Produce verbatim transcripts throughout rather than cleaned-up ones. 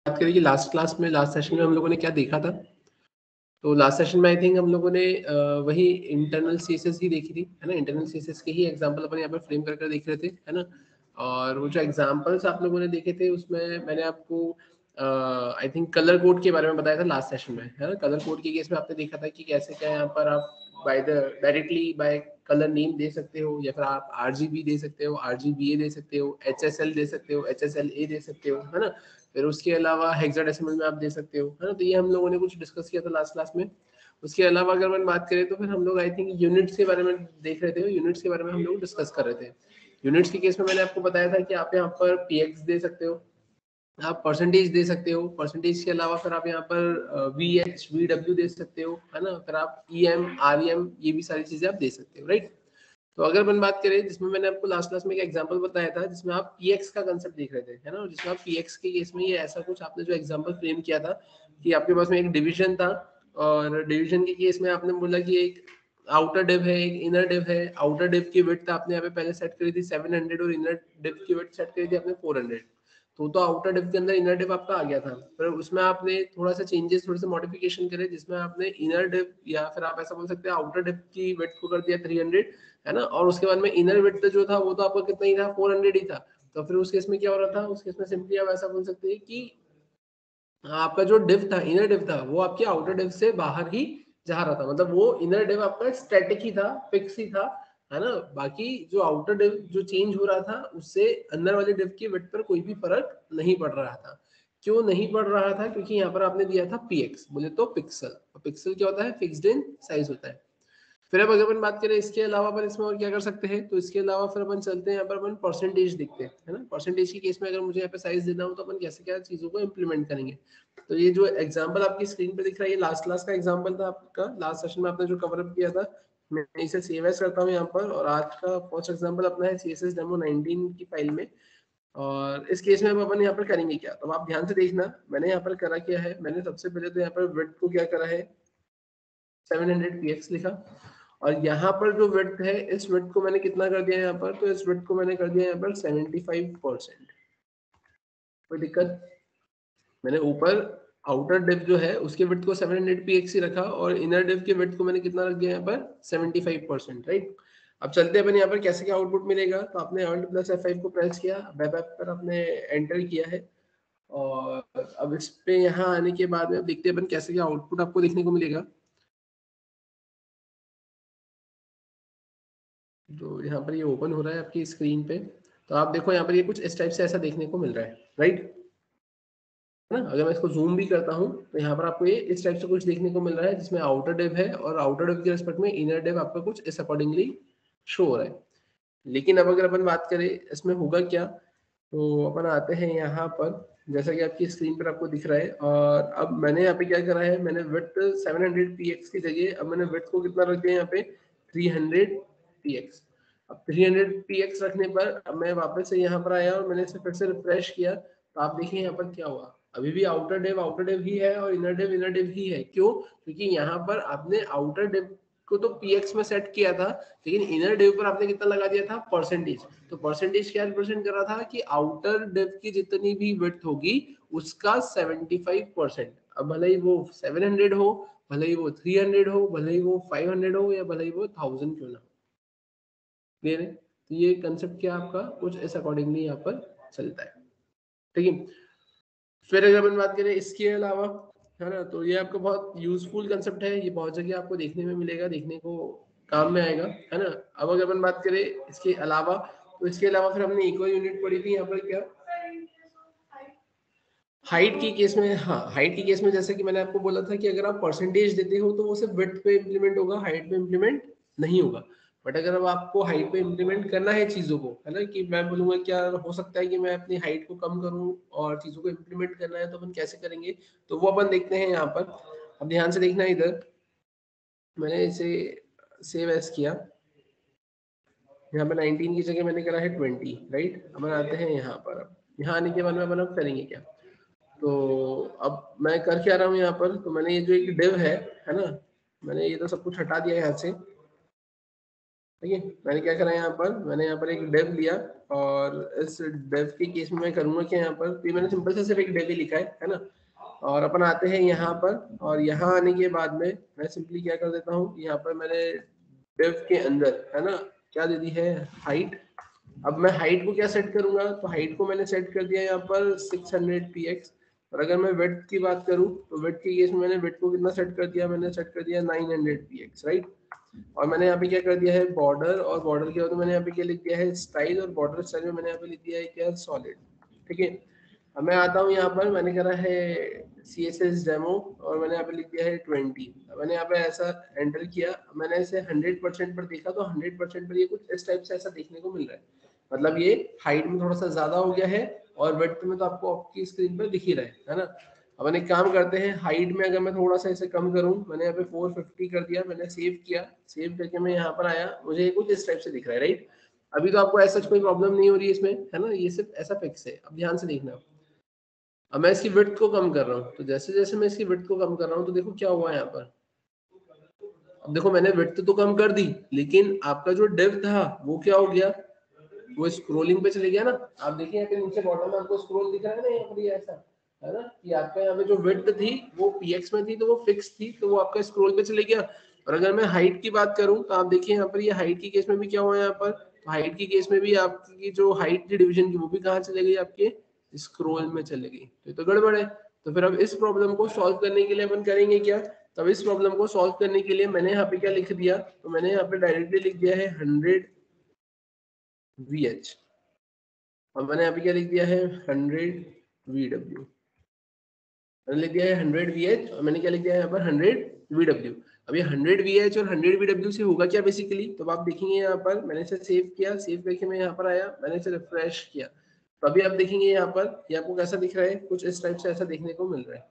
बात करें कि लास्ट क्लास में लास्ट सेशन में हम लोगों ने क्या देखा था। तो लास्ट सेशन में आई थिंक हम लोगों ने अ, वही इंटरनल सीएसएस ही देखी थी, है ना। इंटरनल सीएसएस के ही एग्जांपल अपन यहाँ पर फ्रेम कर कर देख रहे थे, है ना। और वो जो एग्जांपल्स आप लोगों ने देखे थे उसमें मैंने आपको आई थिंक कलर कोड के बारे में बताया था लास्ट सेशन में, है ना। कलर कोड के केस में आपने देखा था कि कैसे क्या यहाँ पर आप by the directly by colour name दे सकते हो, या फिर आप आरजीबी दे सकते हो, आरजीबीए दे सकते हो, एचएसएल दे सकते हो, एचएसएलए दे सकते हो, है ना। फिर उसके अलावा हेक्साडेसिमल में आप दे सकते हो, है ना। तो ये हम लोगों ने कुछ डिस्कस किया था लास्ट क्लास में। उसके अलावा अगर हम बात करें तो फिर हम लोग आई थिंक यूनिट्स के बारे में देख रहे थे, यूनिट्स के बारे में हम लोग डिस्कस कर रहे थे। यूनिट्स के केस में मैंने आपको बताया था कि आप यहाँ पर पीएक्स दे सकते हो, आप परसेंटेज दे सकते हो, परसेंटेज के अलावा फिर आप यहाँ पर वी एच वी डब्ल्यू दे सकते हो, है ना। फिर आप ई एम आर एम ये भी सारी चीजें आप दे सकते हो, राइट। तो अगर अपन बात करें जिसमें मैंने आपको लास्ट क्लास में एक एग्जांपल बताया था जिसमें आप पीएक्स का कंसेप्ट देख रहे थे, है ना। जिसमें आप पीएक्स के केस में ये ऐसा कुछ आपने जो एग्जांपल फ्रेम किया था कि आपके पास में एक डिवीजन था, और डिवीजन के केस में आपने बोला कि एक आउटर डिव है, एक इनर डिव है। आउटर डिव की विड्थ आपने यहाँ पे पहले सेट करी थी सेवन हंड्रेड और इनर डिव की विड्थ सेट करी थी आपने फोर हंड्रेड। तो तो आउटर डिव के अंदर इनर डिव आपका आ गया था, फिर उसमें आपने थोड़ा सा चेंजेस, थोड़े से मॉडिफिकेशन करे, जिसमें आपने इनर डिव या फिर आप ऐसा बोल सकते हैं आउटर डिव की विड्थ को कर दिया थ्री हंड्रेड, है ना। और उसके बाद में इनर विड्थ जो था वो तो आपका कितना ही था, फोर हंड्रेड ही था। तो फिर उस केस में क्या हो रहा था, उस केस में सिंपली आप ऐसा बोल सकते हैं कि आपका जो डिव था, इनर डिव था, वो आपके आउटर डिव से बाहर ही जा रहा था। मतलब वो इनर डिव आपका स्टैटिक ही था, फिक्स ही था, है ना। बाकी जो आउटर डिव जो चेंज हो रहा था उससे अंदर वाले डिव की विड्थ पर कोई भी फर्क नहीं पड़ रहा था। क्यों नहीं पड़ रहा था? क्योंकि यहाँ पर आपने दिया था पीएक्स, बोले तो पिक्सल। पिक्सल क्या होता है? फिक्स्ड इन साइज होता है। फिर अब अगर अपन बात करें इसके अलावा अपन इसमें और क्या कर सकते हैं, तो इसके अलावा फिर अपन चलते हैं यहाँ पर अपन परसेंटेज देखते हैं, है ना। परसेंटेज के केस में अगर मुझे यहाँ पे साइज देना हो तो अपन कैसे क्या चीजों को इम्प्लीमेंट करेंगे। तो ये जो एग्जांपल आपकी स्क्रीन पे दिख रहा है ये लास्ट क्लास का एग्जांपल था आपका, लास्ट सेशन में आपने जो कवर अप किया था। मैं इसे सेव एज करता हूँ यहाँ पर, और आज का फर्स्ट एग्जांपल अपना है सीएसएस डेमो नाइनटीन की फाइल में। और इस केस में अब अपन यहाँ पर करेंगे क्या, तो आप ध्यान से देखना। मैंने यहाँ पर करा क्या है, मैंने सबसे पहले तो यहाँ पर विड्थ को क्या करा है, सेवन हंड्रेड पीएक्स लिखा। और यहाँ पर जो विड्थ है, इस विड्थ को मैंने कितना कर दिया यहाँ पर, तो इस विड्थ को मैंने कर दिया यहाँ पर सेवेंटी फाइव परसेंट। कोई दिक्कत? मैंने ऊपर आउटर डिव जो है उसके विड्थ को सेवन हंड्रेड पीएक्स ही रखा, और इनर डिव के विड्थ को मैंने कितना रख दिया यहाँ पर, सेवेंटी फाइव परसेंट, राइट। अब चलते हैं अपन यहाँ पर कैसे क्या आउटपुट मिलेगा। तो आपने अल्ट प्लस एफ फाइव को प्रेस किया, वेब ऐप पर आपने एंटर किया है, और अब इस पे यहाँ आने के बाद में अब देखते हैं अपन कैसे क्या आउटपुट आपको देखने को मिलेगा। तो यहाँ पर ये ओपन हो रहा है आपकी स्क्रीन पे। तो आप देखो यहाँ पर ये कुछ इस टाइप से ऐसा देखने को मिल रहा है, राइट, है ना। अगर मैं इसको जूम भी करता हूँ तो यहाँ पर आपको ये इस टाइप से कुछ देखने को मिल रहा है, जिसमें आउटर डिव है और आउटर डिव के रिस्पेक्ट में इनर डिव आपका कुछ इस अकॉर्डिंगली शो हो रहा है। लेकिन अब अगर अपन बात करें इसमें होगा क्या, तो अपन आते हैं यहाँ पर, जैसा कि आपकी स्क्रीन पर आपको दिख रहा है। और अब मैंने यहाँ पे क्या करा है, मैंने विड्थ सेवन हंड्रेड पीएक्स की जगह अब मैंने विड्थ को कितना रख दिया यहाँ पे, थ्री हंड्रेड पीएक्स। अब थ्री हंड्रेड पीएक्स रखने पर अब मैं वापस से यहाँ पर आया और मैंने इसे फिर से रिफ्रेश किया, तो आप देखिए यहाँ पर क्या हुआ। अभी भी आउटर डिव आउटर डिव ही है और इनर डिव इनर डिव ही है। क्यों? क्योंकि यहाँ पर आपने आउटर डिव को तो पीएक्स में सेट किया था, लेकिन इनर डिव पर आपने कितना लगा दिया था, परसेंटेज। तो परसेंटेज क्या रिप्रेजेंट कर रहा था कि आउटर डिव की जितनी भी विड्थ होगी उसका सेवेंटी फाइव परसेंट। अब भले ही वो सेवन हंड्रेड हो, भले ही वो थ्री हंड्रेड हो, भले ही वो फाइव हंड्रेड हो, या भले ही वो थाउजेंड क्यों ना हो। क्लियर है? तो ये कंसेप्ट क्या आपका कुछ इस अकॉर्डिंगली यहाँ पर चलता है, ठीक है। फिर अगर अपन बात करें इसके अलावा, है ना, तो ये आपका बहुत यूजफुल कंसेप्ट है, ये बहुत जगह आपको देखने में मिलेगा, देखने को काम में आएगा, है ना। अब अगर अपन बात करें इसके अलावा, तो इसके अलावा फिर हमने एक और यूनिट पढ़ी थी यहाँ पर, क्या, हाइट की केस में। हाँ, हाइट की केस में जैसे कि मैंने आपको बोला था कि अगर आप परसेंटेज देते हो तो वो सिर्फ विड्थ पे इम्प्लीमेंट होगा, हाइट पे इम्प्लीमेंट नहीं होगा। बट अगर अब आपको हाइट पे इम्प्लीमेंट करना है चीजों को, है ना, कि मैं बोलूंगा क्या हो सकता है कि मैं अपनी हाइट को कम करूं और चीजों को इम्प्लीमेंट करना है, तो अपन कैसे करेंगे, तो वो अपन देखते हैं यहाँ पर। अब ध्यान से देखना, इधर मैंने इसे सेव एज किया, यहाँ पर नाइनटीन की जगह मैंने करा है ट्वेंटी, राइट। अब आते हैं यहाँ पर, अब यहाँ आने के बाद में अपन अब करेंगे क्या, तो अब मैं कर क्या रहा हूँ यहाँ पर, तो मैंने ये जो एक डिव है है ना, मैंने ये तो सब कुछ हटा दिया यहाँ से। ठीक है। मैंने क्या करा यहाँ पर, मैंने यहाँ पर एक डेव लिया और इस डेव के केस में मैं करूंगा क्या यहाँ पर, तो मैंने सिंपल से सिर्फ एक डेव ही लिखा है है ना। और अपन आते हैं यहाँ पर, और यहाँ आने के बाद में मैं सिंपली क्या कर देता हूँ, यहाँ पर मैंने डेव के अंदर है ना क्या दे दी है, हाइट। अब मैं हाइट को क्या सेट करूंगा, तो हाइट को मैंने सेट कर दिया यहाँ पर सिक्स हंड्रेड पी एक्स। और अगर मैं विड्थ की बात करूँ तो विड्थ के केस में मैंने विड्थ को कितना सेट कर दिया, मैंने सेट कर दिया nine hundred P X, right. और मैंने यहाँ पे क्या कर दिया है बॉर्डर, और बॉर्डर के बाद मैंने यहाँ पे क्या लिख दिया है स्टाइल, और बॉर्डर स्टाइल में मैंने यहाँ पे लिख दिया है क्या सॉलिड। ठीक है। अब मैं आता हूँ यहाँ पर, मैंने करा है सी एस एस डेमो और मैंने यहाँ पे लिख दिया है ट्वेंटी। मैंने यहाँ पे ऐसा एंटर किया, मैंने इसे हंड्रेड परसेंट पर देखा तो हंड्रेड परसेंट पर ये कुछ इस टाइप से ऐसा देखने को मिल रहा है। मतलब ये हाइट में थोड़ा सा ज्यादा हो गया है और विड्थ में तो आपको आपकी स्क्रीन पर दिख ही रहा है है ना। अब मैंने काम करते हैं, हाइट में अगर मैं थोड़ा सा इसे कम करूं, मैंने यहाँ पे फोर फिफ्टी कर दिया, मैंने सेव किया, सेव करके मैं यहाँ पर आया, मुझे कुछ इस टाइप से दिख रहा है, राइट। अभी तो आपको ऐसा कोई प्रॉब्लम नहीं हो रही है इसमें, है ना, ये सिर्फ ऐसा फिक्स है। अब ध्यान से देखना, अब मैं इसकी विड्थ को कम कर रहा हूँ, तो जैसे जैसे मैं इसकी विड्थ को कम कर रहा हूँ तो देखो क्या हुआ यहाँ पर। अब देखो मैंने विड्थ तो कम कर दी, लेकिन आपका जो डेप्थ था वो क्या हो गया, वो स्क्रोलिंग पे चले गया ना। आप देखिए यहाँ पे नीचे बॉटम में आपको स्क्रोल दिख रहा है ना, यहाँ पर ये ऐसा है ना कि आपका यहाँ पे जो विड्थ थी वो पीएक्स में थी तो वो फिक्स थी, तो वो आपका स्क्रोल पे चले गया। और अगर मैं हाइट की बात करूं तो आप देखिए यहाँ पर ये हाइट की केस में भी क्या हुआ है यहाँ पर, तो हाइट की केस में भी आपकी जो हाइट थी डिवीजन की वो भी कहाँ चले गई, आपके स्क्रोल में चले गई। तो ये तो गड़बड़ है। तो फिर अब इस प्रॉब्लम को सॉल्व करने के लिए अपन करेंगे क्या, तब इस प्रॉब्लम को सॉल्व करने के लिए मैंने यहाँ पे क्या लिख दिया, तो मैंने यहाँ पे डायरेक्टली लिख दिया है हंड्रेड वी एच, और मैंने यहाँ पे क्या लिख दिया है हंड्रेड वी डब्ल्यू, मैंने लिख दिया है हंड्रेड वी एच और मैंने क्या लिख दिया है यहाँ पर हंड्रेड वी डब्ल्यू। अब ये हंड्रेड वी एच और हंड्रेड वी डब्ल्यू से होगा क्या बेसिकली, तो आप देखेंगे यहाँ पर मैंने इसे सेव किया, सेव करके मैं यहाँ पर आया, मैंने इसे रिफ्रेश किया, तो अभी आप देखेंगे यहाँ पर ये आपको कैसा दिख रहा है, कुछ इस टाइप से ऐसा देखने को मिल रहा है।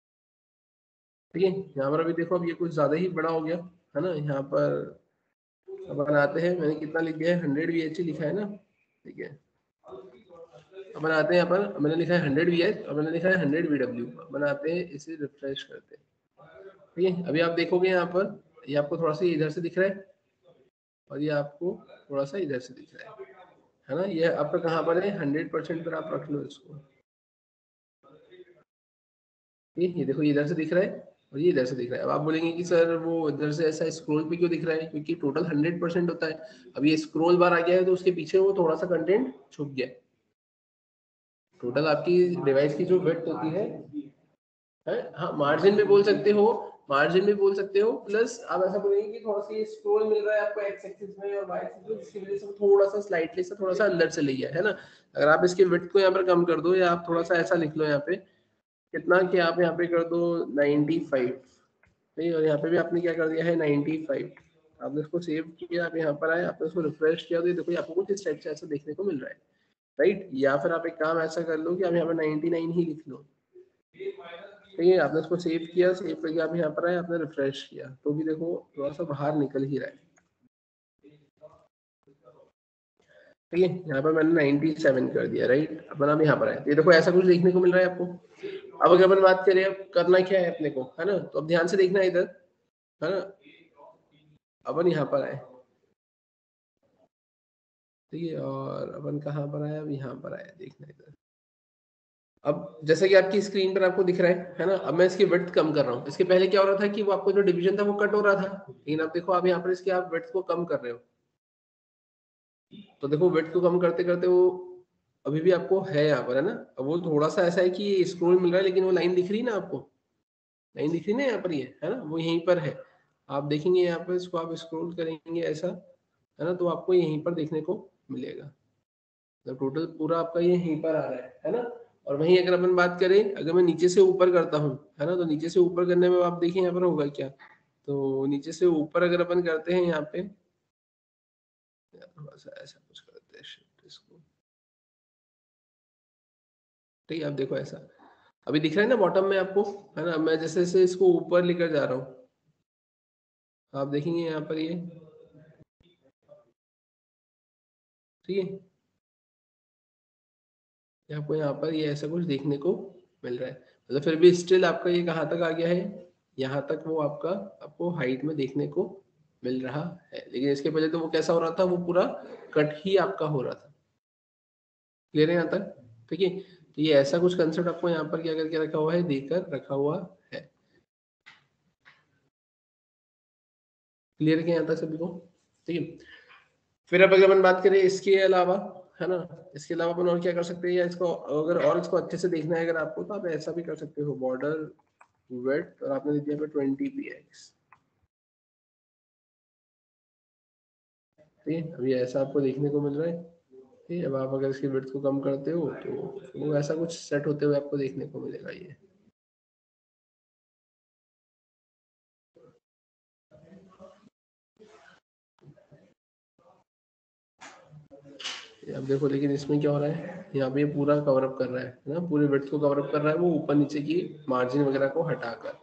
ठीक है। यहाँ पर अभी देखो अब ये कुछ ज्यादा ही बड़ा हो गया है ना। यहाँ पर अब बनाते हैं, मैंने कितना लिख दिया है हंड्रेड वी एच लिखा है ना। ठीक है। अब बनाते हैं, यहाँ पर मैंने लिखा है हंड्रेड वी एच और मैंने लिखा है हंड्रेड वी डब्ल्यू। बनाते हैं, इसे रिफ्रेश करते हैं। ठीक है। अभी आप देखोगे यहाँ पर ये आपको थोड़ा सा इधर से दिख रहा है और ये आपको थोड़ा सा इधर से दिख रहा है है ना। ये आपका कहाँ पर है, हंड्रेड परसेंट पर आप रख लो इसको। ये देखो ये इधर से दिख रहा है और ये इधर से दिख रहा है। अब आप बोलेंगे कि सर वो इधर से ऐसा स्क्रॉल पे क्यों दिख रहा है, क्योंकि टोटल हंड्रेड परसेंट होता है। अब ये स्क्रॉल बार आ गया है तो उसके पीछे वो थोड़ा सा कंटेंट छुप गया है। टोटल आपकी डिवाइस की जो विड्थ होती है, है हाँ, मार्जिन भी बोल सकते हो, मार्जिन भी बोल सकते हो, प्लस आप ऐसा बोलेंगे कि थोड़ा सा ये स्क्रॉल मिल रहा है आपको एक्स एक्सिस में और वाई एक्सिस में, जिसकी वजह से थोड़ा सा स्लाइटली सा थोड़ा सा अंदर चले गया है ना। अगर आप इसके विड्थ को यहाँ पर कम कर दो, या आप थोड़ा सा ऐसा लिख लो यहाँ पे कितना, कि आप यहाँ पे कर दो नाइन्टी फाइव, नहीं, और यहाँ पे भी आपने क्या कर दिया है नाइन्टी फाइव। आपने उसको सेव किया, आप यहाँ पर आए, आपने उसको रिफ्रेश किया, तो ये देखो आपको कुछ इस टाइप से ऐसा देखने को मिल रहा है, राइट। या फिर आप एक काम ऐसा कर लो कि आप यहाँ पर नाइन्टी नाइन ही लिख लो। ठीक है। आपने उसको सेव किया, सेव करके आप यहाँ पर आए, आपने रिफ्रेश किया, तो भी देखो थोड़ा सा बाहर निकल ही रहा है। ठीक है। यहाँ पर मैंने नाइन्टी सेवन कर दिया, राइट। अपन अब यहाँ पर आए, ये देखो ऐसा कुछ देखने को मिल रहा है आपको। अब अगर अपन बात करें अब करना क्या है अपने को, है ना, तो अब ध्यान से देखना इधर, है ना। अपन यहाँ पर आए, ठीक है, और अपन कहाँ पर आए, अब यहाँ पर आए, देखना इधर। अब जैसे कि आपकी स्क्रीन पर आपको दिख रहा है है ना, अब मैं इसकी विड्थ कम कर रहा हूँ। इसके पहले क्या हो रहा था कि वो आपको जो डिवीजन था वो कट हो रहा था, लेकिन अब देखो आप यहाँ पर इसकी आप विड्थ को कम कर रहे हो, तो देखो विड्थ को कम करते करते वो अभी भी आपको है यहाँ पर, है ना। अब वो थोड़ा सा ऐसा है कि स्क्रोल मिल रहा है, लेकिन वो लाइन दिख रही है ना आपको, लाइन दिख रही है ना यहाँ पर, ये है ना, वो यहीं पर है। आप देखेंगे यहाँ पर, इसको आप स्क्रोल करेंगे ऐसा, है ना, तो आपको यहीं पर देखने को मिलेगा। तो टोटल पूरा आपका ये यहीं पर आ रहा है है ना। और वहीं अगर अपन बात करें, अगर मैं नीचे से ऊपर करता हूँ, है ना, तो नीचे से ऊपर करने में आप देखिए यहाँ पर होगा क्या, तो नीचे से ऊपर अगर अपन करते हैं यहाँ पे, थोड़ा सा ऐसा कुछ करते हैं shift इसको, ठीक है। आप देखो ऐसा अभी दिख रहा है ना बॉटम में आपको, है ना। मैं जैसे जैसे इसको ऊपर लेकर जा रहा हूँ, आप देखेंगे यहाँ पर ये, ठीक है, आपको यहाँ पर ये ऐसा कुछ देखने को मिल रहा है। मतलब फिर भी स्टिल आपका ये कहाँ तक आ गया है, यहाँ तक वो आपका आपको हाइट में देखने को मिल रहा है। लेकिन इसके पहले तो वो कैसा हो रहा था, वो पूरा कट ही आपका हो रहा था। क्लियर है यहाँ तक? ठीक है, तो ये ऐसा कुछ कंसेप्ट आपको यहाँ पर क्या करके रखा हुआ है, देकर रखा हुआ है। क्लियर है यहाँ तक सभी को? ठीक है, फिर अब अगर अपन बात करें इसके अलावा, है ना, इसके अलावा अपन और क्या कर सकते हैं, या इसको अगर और इसको अच्छे से देखना है अगर आपको, तो आप ऐसा भी कर सकते हो, बॉर्डर विड्थ और आपने दिया पे ट्वेंटी पी एक्स। ठीक है, अभी ऐसा आपको देखने को मिल रहा है। ठीक है, अब आप अगर इसकी विड्थ को कम करते हो तो वो ऐसा कुछ सेट होते हुए आपको देखने को मिलेगा। ये अब देखो, लेकिन इसमें क्या हो रहा है, यहाँ पे पूरा कवर अप कर रहा है ना, पूरे विड्थ को कवर अप कर रहा है वो, ऊपर नीचे की मार्जिन वगैरह को हटाकर।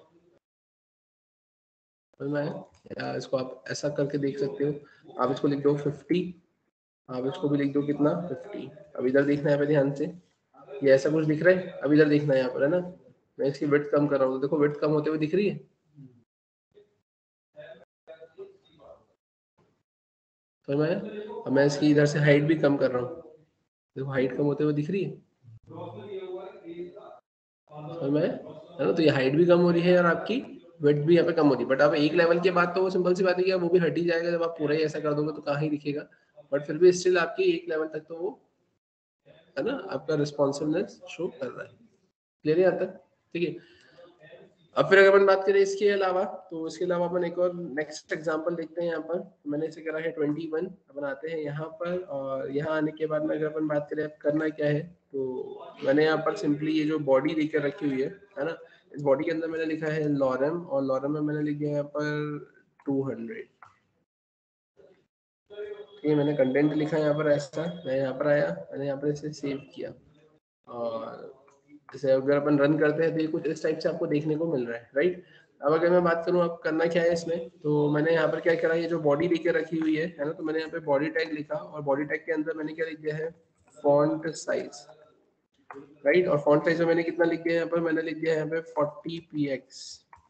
मैं या इसको आप ऐसा करके देख सकते हो, आप इसको लिख दो फिफ्टी, आप इसको भी लिख दो कितना, फिफ्टी। अब इधर देखना है पे ध्यान से, ये ऐसा कुछ दिख रहा है, अब इधर देखना है यहाँ पर, है ना, मैं इसकी विड्थ कम कर रहा हूँ, तो देखो विड्थ कम होते हुए दिख रही है। तो मैं अब मैं इसकी इधर से हाइट भी कम कर रहा हूँ, देखो हाइट कम होते हुए दिख रही है। तो मैं, है ना, तो ये हाइट भी कम हो रही है और आपकी विड्थ भी यहाँ पे कम हो रही है। बट अब एक लेवल के बाद तो वो सिंपल सी बात है कि वो भी हट ही जाएगा, जब आप पूरा ही ऐसा कर दोगे तो कहाँ ही दिखेगा। बट फिर भी स्टिल आपकी एक लेवल तक तो वो, है ना, आपका रिस्पॉन्सिवनेस शो कर रहा है। क्लियर है यहाँ तक? ठीक है, अब फिर अगर अपन बात करें इसके अलावा, तो इसके अलावा अपन एक और नेक्स्ट एग्जांपल देखते हैं। यहाँ पर मैंने इसे करा है ट्वेंटी वन। अपन आते हैं यहाँ पर, और यहाँ आने के बाद में अगर अपन बात करें अब करना क्या है, तो मैंने यहाँ पर सिंपली ये जो बॉडी लेकर रखी हुई है है ना, इस बॉडी के अंदर मैंने लिखा है लॉरम, और लॉरम में मैंने लिख दिया यहाँ पर टू हंड्रेड। ये मैंने कंटेंट लिखा है यहाँ पर ऐसा, मैं यहाँ पर आया, मैंने यहाँ पर इसे सेव किया, और जैसे अगर अपन रन करते हैं तो ये कुछ इस टाइप से आपको देखने को मिल रहा है, राइट। अब अगर मैं बात करूँ अब करना क्या है इसमें, तो मैंने यहाँ पर क्या करा, ये जो बॉडी लेके रखी हुई है है ना, तो मैंने यहाँ पे बॉडी टैग लिखा, और बॉडी टैग के अंदर मैंने क्या लिख दिया है, फॉन्ट साइज, राइट। और फॉन्ट साइज में मैंने कितना लिख दिया है यहाँ पर, मैंने लिख दिया है यहाँ पे फोर्टी पी एक्स।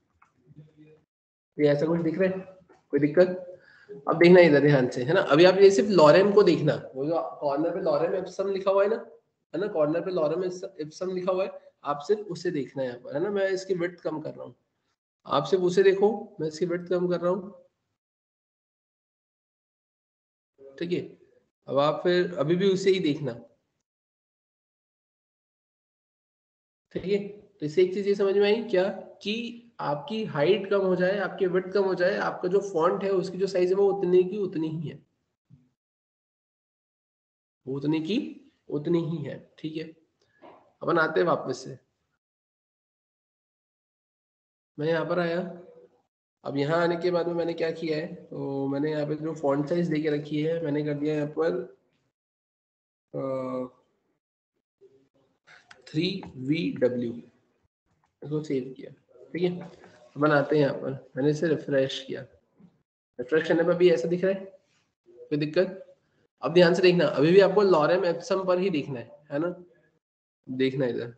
ये ऐसा कुछ दिख रहा है, कोई दिक्कत? अब देखना इधर ध्यान से, है ना, अभी आप ये सिर्फ लॉरेम को देखना, वो जो कॉर्नर पे लॉरेम एप्सम लिखा हुआ है ना, है ना, कॉर्नर पे लॉरेम एप्सम लिखा हुआ है, आप सिर्फ उसे देखना है यहाँ पर, है ना। मैं इसकी विड्थ कम कर रहा हूँ, आप सिर्फ उसे देखो, मैं इसकी विड्थ कम कर रहा हूँ। ठीक है, अब आप फिर अभी भी उसे ही देखना। ठीक है, तो इससे एक चीज ये समझ में आई क्या, कि आपकी हाइट कम हो जाए, आपकी विड्थ कम हो जाए, आपका जो फॉन्ट है उसकी जो साइज है वो उतनी की उतनी ही है, उतनी की उतनी ही है। ठीक है, अपन आते हैं वापस से, मैं यहाँ पर आया, अब यहाँ आने के बाद में मैंने क्या किया है, तो मैंने यहाँ पे जो फॉन्ट साइज दे के रखी है, मैंने कर दिया यहाँ पर थ्री वी डब्ल्यू, इसको सेव किया। ठीक है, अपन आते हैं यहाँ पर, मैंने इसे रिफ्रेश किया, रिफ्रेश करने पर भी ऐसा दिख रहा है, कोई दिक्कत? अब ध्यान से देखना, अभी भी आपको लॉरेम एप्सम पर ही देखना है है ना, देखना इधर,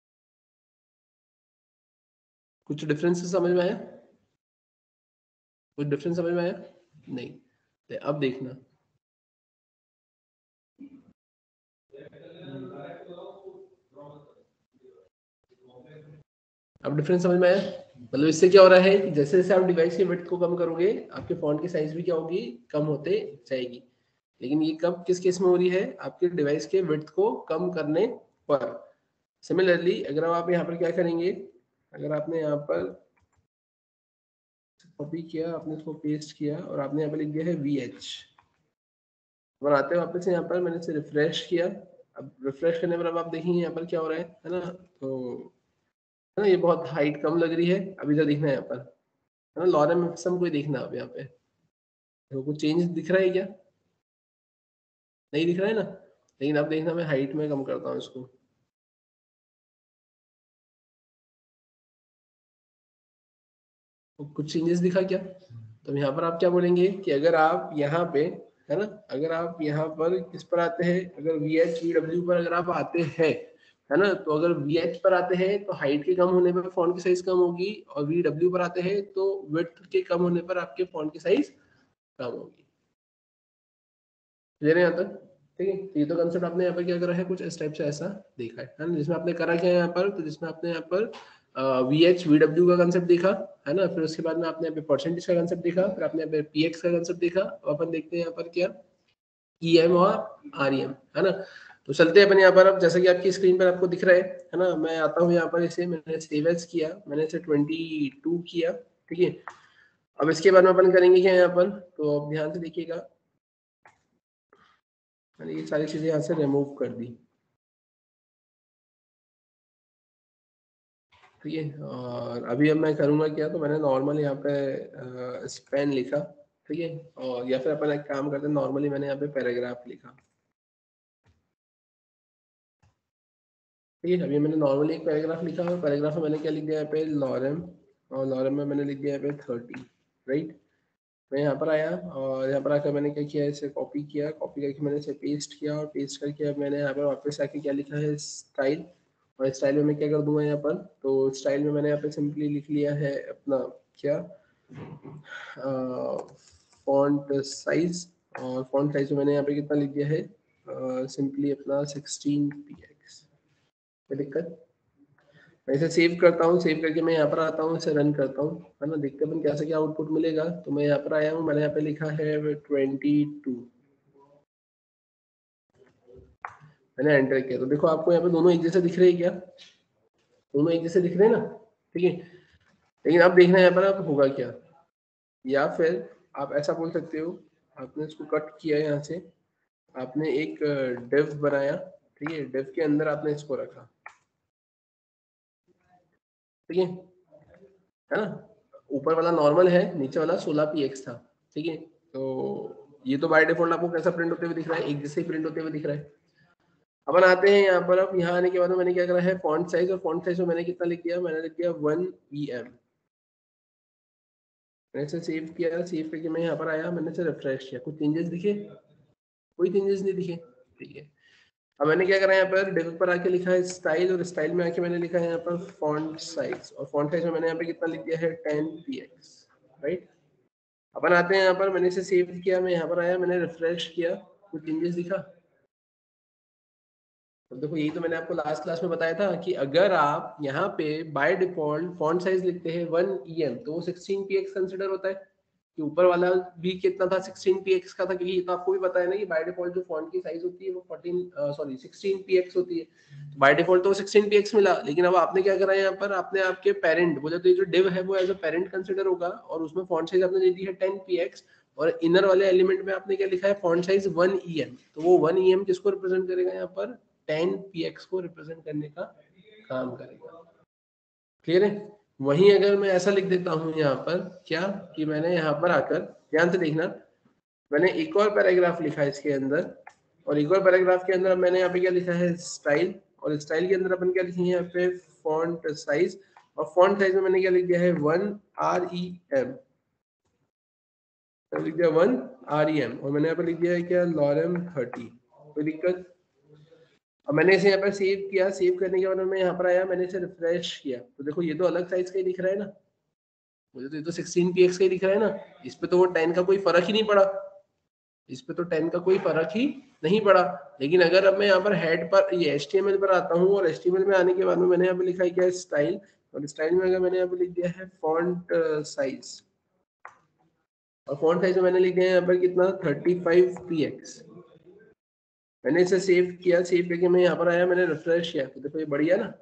कुछ डिफरेंस समझ में आया, कुछ डिफरेंस समझ में आया? नहीं, तो अब देखना, अब डिफरेंस समझ में आया? मतलब इससे क्या हो रहा है कि जैसे जैसे आप डिवाइस की विड्थ को कम करोगे, आपके फॉन्ट की साइज भी क्या होगी, कम होते जाएगी। लेकिन ये कब किस केस में हो रही है, आपके डिवाइस के विड्थ को कम करने पर। सिमिलरली अगर आप यहाँ पर क्या करेंगे, अगर आपने यहाँ पर कॉपी किया, आपने इसको पेस्ट किया, और आपने यहाँ पर लिख दिया है वी एच, बनाते हैं वापस यहाँ पर, मैंने इसे रिफ्रेश किया। अब रिफ्रेश करने पर अब आप देखेंगे यहाँ पर क्या हो रहा है है ना, तो है ना, ये बहुत हाइट कम लग रही है। अब इधर देखना है यहाँ पर, है ना, लॉरेम एप्सम कोई देखना अब यहाँ पे, तो कुछ चेंज दिख रहा है क्या? नहीं दिख रहा है ना, लेकिन अब देखना, मैं हाइट में कम करता हूँ इसको, तो कुछ चेंजेस दिखा क्या? तो यहाँ पर आप क्या बोलेंगे कि अगर आप यहाँ पे, है ना, अगर आप यहाँ पर किस पर आते हैं, अगर वी एच वी डब्ल्यू पर अगर आप आते हैं, है ना, तो अगर वी एच पर आते हैं तो हाइट के कम होने पर फॉन्ट की साइज कम होगी, और वी डब्ल्यू पर आते हैं तो विड्थ के कम होने पर आपके फॉन्ट की साइज कम होगी। क्लियर है यहाँ तक? ठीक है, तो ये तो कंसेप्ट आपने यहाँ पर क्या करा है, कुछ इस टाइप से ऐसा देखा है ना, जिसमें आपने करा क्या है यहाँ पर, तो जिसमें आपने यहाँ पर वी एच वी डब्ल्यू का कंसेप्ट देखा है ना, फिर उसके बाद में आपने यहाँ पे परसेंटेज का कंसेप्ट देखा, फिर आपने यहाँ पे पी एक्स का कंसेप्ट देखा, और अपन देखते हैं यहाँ पर क्या ई एम और आर ई एम है ना। तो चलते हैं अपन यहाँ पर, अब जैसा कि आपकी स्क्रीन पर आपको दिख रहा है है ना, मैं आता हूँ यहाँ पर, इसे मैंने सेव एज किया, मैंने इसे ट्वेंटी टू किया, ठीक है। अब इसके बाद में अपन करेंगे क्या यहाँ पर, तो अब ध्यान से देखिएगा, मैंने ये सारी चीजें यहाँ से रिमूव कर दी, ठीक है। और अभी अब मैं करूँगा क्या, तो मैंने नॉर्मल यहाँ पे स्पेन लिखा, ठीक है, और या फिर अपन एक काम करते हैं, नॉर्मली मैंने यहाँ पे पैराग्राफ लिखा, ठीक है। अभी मैंने नॉर्मली एक पैराग्राफ लिखा, और पैराग्राफ में मैंने क्या लिख दिया यहाँ पे, लॉरेम, और लॉरेम में मैंने लिख दिया यहाँ पे थर्टी, राइट। मैं यहाँ पर आया, और यहाँ पर आकर मैंने क्या किया, इसे कॉपी किया, कॉपी करके मैंने इसे पेस्ट किया, और पेस्ट करके अब मैंने यहाँ पर वापस आके क्या लिखा है, स्टाइल, और स्टाइल में मैं क्या कर दूंगा यहाँ पर, तो स्टाइल में मैंने यहाँ पे सिंपली लिख लिया है अपना क्या, फॉन्ट साइज, और फॉन्ट साइज में मैंने यहाँ पे कितना लिख दिया है, सिंपली अपना सिक्सटीन पी एक्स। कोई दिक्कत? मैं इसे सेव करता हूँ, सेव करके मैं यहाँ पर आता हूँ, इसे रन करता हूँ, है ना, देखते हैं कैसे क्या आउटपुट मिलेगा। तो मैं यहाँ पर आया हूँ, मैंने यहाँ पे लिखा है ट्वेंटी टू, मैंने एंटर किया, तो देखो आपको यहाँ पे दोनों एक जैसे दिख रहे हैं क्या, दोनों एक जैसे दिख रहे हैं ना, ठीक है। लेकिन अब देखना है यहाँ पर अब होगा क्या, या फिर आप ऐसा बोल सकते हो, आपने इसको कट किया यहाँ से, आपने एक डिव बनाया, ठीक है, डिव के अंदर आपने इसको रखा, ठीक है है ना, ऊपर वाला नॉर्मल है, नीचे वाला सोलह पी एक्स था, ठीक है। तो ये तो बाय डिफॉल्ट आपको कैसा प्रिंट होते हुए दिख रहा है, एक जैसे ही प्रिंट होते हुए दिख रहा है। अपन आते हैं यहाँ पर, अब यहाँ आने के बाद मैंने क्या करा है, फॉन्ट साइज, और फॉन्ट साइज में मैंने कितना लिख दिया, मैंने लिख दिया वन ई एम। मैंने इसे सेव किया, सेव करके मैं यहाँ पर आया, मैंने इसे रिफ्रेश किया, कुछ चेंजेस दिखे, कोई चेंजेस नहीं दिखे, ठीक है। अब मैंने क्या करा है, यहाँ पर डिव पर आके लिखा है स्टाइल, और स्टाइल में आके मैंने लिखा है यहाँ पर फॉन्ट साइज, और फॉन्ट साइज में मैंने यहाँ पे कितना लिख दिया है, टेन पी एक्स, राइट। अपन आते हैं यहाँ पर, मैंने इसे सेव किया, मैं यहाँ पर आया, मैंने रिफ्रेश किया, कुछ चेंजेस दिखा। तो देखो यही तो मैंने आपको लास्ट क्लास में बताया था कि अगर आप यहाँ पे बाय डिफॉल्ट फॉन्ट साइज लिखते हैं वन ई एम, तो वो सिक्सटीन पी एक्स कंसिडर होता है, कि ऊपर वाला भी कितना था, सिक्सटीन पी एक्स का था, क्योंकि ये तो आपको भी पता है ना कि बाय डिफॉल्ट जो फॉन्ट की साइज होती है वो fourteen sorry sixteen P X होती है, तो बाय डिफॉल्ट तो सिक्सटीन पी एक्स मिला। लेकिन अब आपने क्या करा है यहाँ पर, आपने आपके पेरेंट बोले तो ये जो डिव है वो एज अ पेरेंट कंसिडर होगा, और उसमें फॉन्ट साइज आपने दे दी है टेन पी एक्स, और इनर वाले एलिमेंट में आपने क्या लिखा है, font size one E M, तो वो वन ई एम किसको रिप्रेजेंट करेगा यहाँ पर, टेन पी एक्स को रिप्रेजेंट करने का काम करेगा। क्लियर है? वहीं अगर मैं ऐसा लिख देता हूं यहाँ पर क्या, कि मैंने यहाँ पर आकर, ध्यान से देखना, मैंने एक और पैराग्राफ लिखा है इसके अंदर, और एक और पैराग्राफ के अंदर मैंने यहाँ पे क्या लिखा है, स्टाइल, और स्टाइल के अंदर अपन क्या लिखेंगे यहाँ पे, फॉन्ट साइज, और फॉन्ट साइज में मैंने क्या लिख दिया है, वन आर ई एम, लिख दिया वन आर ई एम, और मैंने यहाँ पे लिख दिया है क्या, लॉरेम थर्टी। कोई दिक्कत? अब मैंने इसे यहाँ पर सेव किया, सेव करने के बाद मैं यहाँ पर आया, मैंने इसे रिफ्रेश किया, तो देखो ये तो अलग साइज का ही दिख रहा है ना, मुझे तो ये तो सिक्सटीन पी एक्स का ही दिख रहा है ना, इस पे तो वो टेन का कोई फर्क ही नहीं पड़ा, इस पे तो टेन का कोई फर्क ही नहीं पड़ा। लेकिन अगर अब मैं यहाँ पर हेड पर ये एच टी एम एल पर आता हूँ, और एच टी एम एल में आने के बाद में मैंने यहाँ पे लिखा है क्या, स्टाइल, और स्टाइल में अगर मैंने यहाँ पे लिख दिया है फॉन्ट साइज, और फॉन्ट साइज में मैंने लिख दिया है यहाँ पर कितना, थर्टी फाइव पी एक्स। मैंने इसे सेव किया, सेव करके मैं यहाँ पर आया, मैंने रिफ्रेश किया, तो देखो ये बढ़िया ना,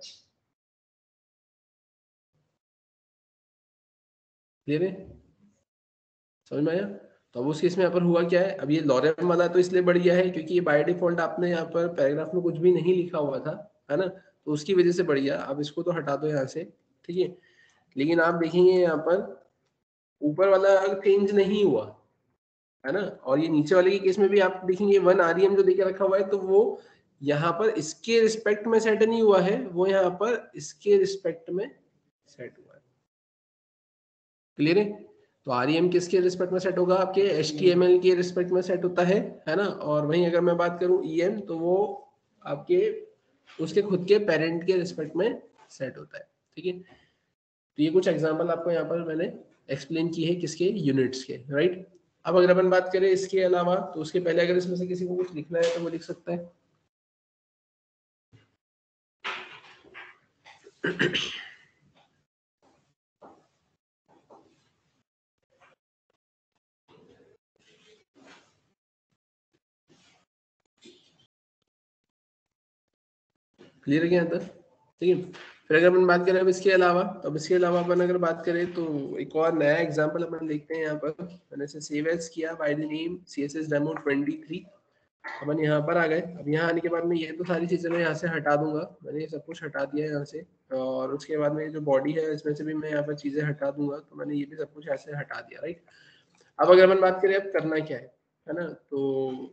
क्लियर है, समझ में आया। तो अब उस केस में यहाँ पर हुआ क्या है, अब ये लॉरेम वाला तो इसलिए बढ़िया है क्योंकि ये बाय डिफॉल्ट आपने यहाँ पर पैराग्राफ में कुछ भी नहीं लिखा हुआ था, है ना, तो उसकी वजह से बढ़िया। अब इसको तो हटा दो यहाँ से, ठीक है। लेकिन आप देखेंगे यहाँ पर ऊपर वाला चेंज नहीं हुआ, है ना, और ये नीचे वाले के केस में भी आप देखेंगे वन आर ई एम जो देके रखा हुआ है, तो वो यहाँ पर इसके रिस्पेक्ट में सेट नहीं हुआ है, वो यहाँ पर इसके रिस्पेक्ट में सेट हुआ है। क्लियर है? तो आर ई एम किसके रिस्पेक्ट में सेट होगा, आपके एच टी एम एल के रिस्पेक्ट में सेट होता है है ना। और वहीं अगर मैं बात करूं ई एम, तो वो आपके उसके खुद के पेरेंट के रिस्पेक्ट में सेट होता है, ठीक है। तो ये कुछ एग्जांपल आपको यहाँ पर मैंने एक्सप्लेन की है, किसके, यूनिट्स के, राइट। अब अगर अपन बात करें इसके अलावा, तो उसके पहले अगर इसमें से किसी को कुछ लिखना है तो वो लिख सकता है। क्लियर है क्या यहाँ तक? ठीक है। फिर अगर अपन बात करें अब इसके अलावा, अब इसके अलावा अपन अगर बात करें तो एक और नया एग्जांपल अपन देखते हैं यहाँ पर। मैंने इसे सेव एज किया by the name C S S demo twenty three. अपन यहाँ पर आ गए। अब यहाँ आने के बाद में ये तो सारी चीजें मैं यहाँ से हटा दूंगा, मैंने ये सब कुछ हटा दिया है यहाँ से। और उसके बाद में जो बॉडी है इसमें से भी मैं यहाँ पर चीजें हटा दूंगा, तो मैंने ये भी सब कुछ ऐसे हटा दिया, राइट। अब अगर अपन बात करें अब करना क्या है है ना, तो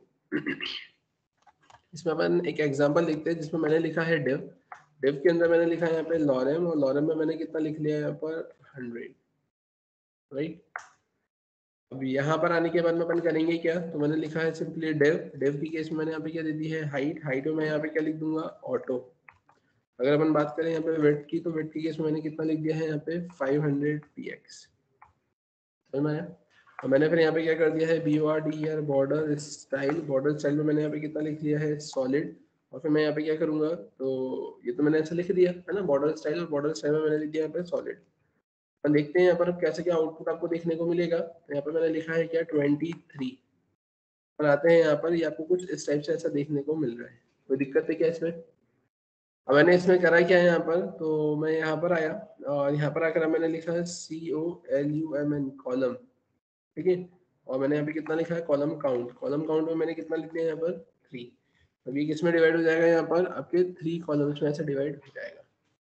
इसमें अपन एक एग्जांपल लिखते हैं जिसमें मैंने लिखा है डिव। डिव के अंदर मैंने लिखा है यहाँ पे लॉरेम, और लॉरेम में मैंने कितना लिख लिया है यहाँ पर हंड्रेड, राइट। अब यहाँ पर आने के बाद में अपन करेंगे क्या, तो मैंने लिखा है सिंपली डिव। डिव की केस में मैंने यहाँ पे क्या दे दी है हाइट। हाइट में मैं यहाँ पे क्या लिख दूंगा ऑटो। अगर अपन बात करें यहाँ पे वेट की, तो वेट की केस में मैंने कितना लिख दिया है यहाँ पे फाइव हंड्रेड पी एक्स, समझ में आया। और मैंने फिर यहाँ पे क्या कर दिया है B O R D R border style. Border style में मैंने यहाँ पे कितना लिख दिया है सॉलिड। और फिर मैं यहाँ पे क्या करूंगा, तो ये तो मैंने ऐसे लिख दिया है ना बॉर्डर स्टाइल, और बॉर्डर स्टाइल में मैंने लिख दिया यहाँ पे सॉलिड। अपन देखते हैं यहाँ पर कैसे क्या आउटपुट आपको देखने को मिलेगा। तो यहाँ पे मैंने लिखा है क्या ट्वेंटी थ्री। पर आते हैं यहाँ पर, ये आपको कुछ इस टाइप से ऐसा देखने को मिल रहा है। कोई दिक्कत है क्या इसमें? अब मैंने इसमें करा क्या है यहाँ पर, तो मैं यहाँ पर आया और यहाँ पर आकर मैंने लिखा है C O L U M N column, ठीक है। और मैंने यहाँ पे कितना लिखा है कॉलम काउंट। कॉलम काउंट में मैंने कितना लिख दिया यहाँ पर थ्री। अब ये किसमें डिवाइड हो जाएगा, यहाँ पर आपके थ्री कॉलम्स में ऐसे डिवाइड हो जाएगा।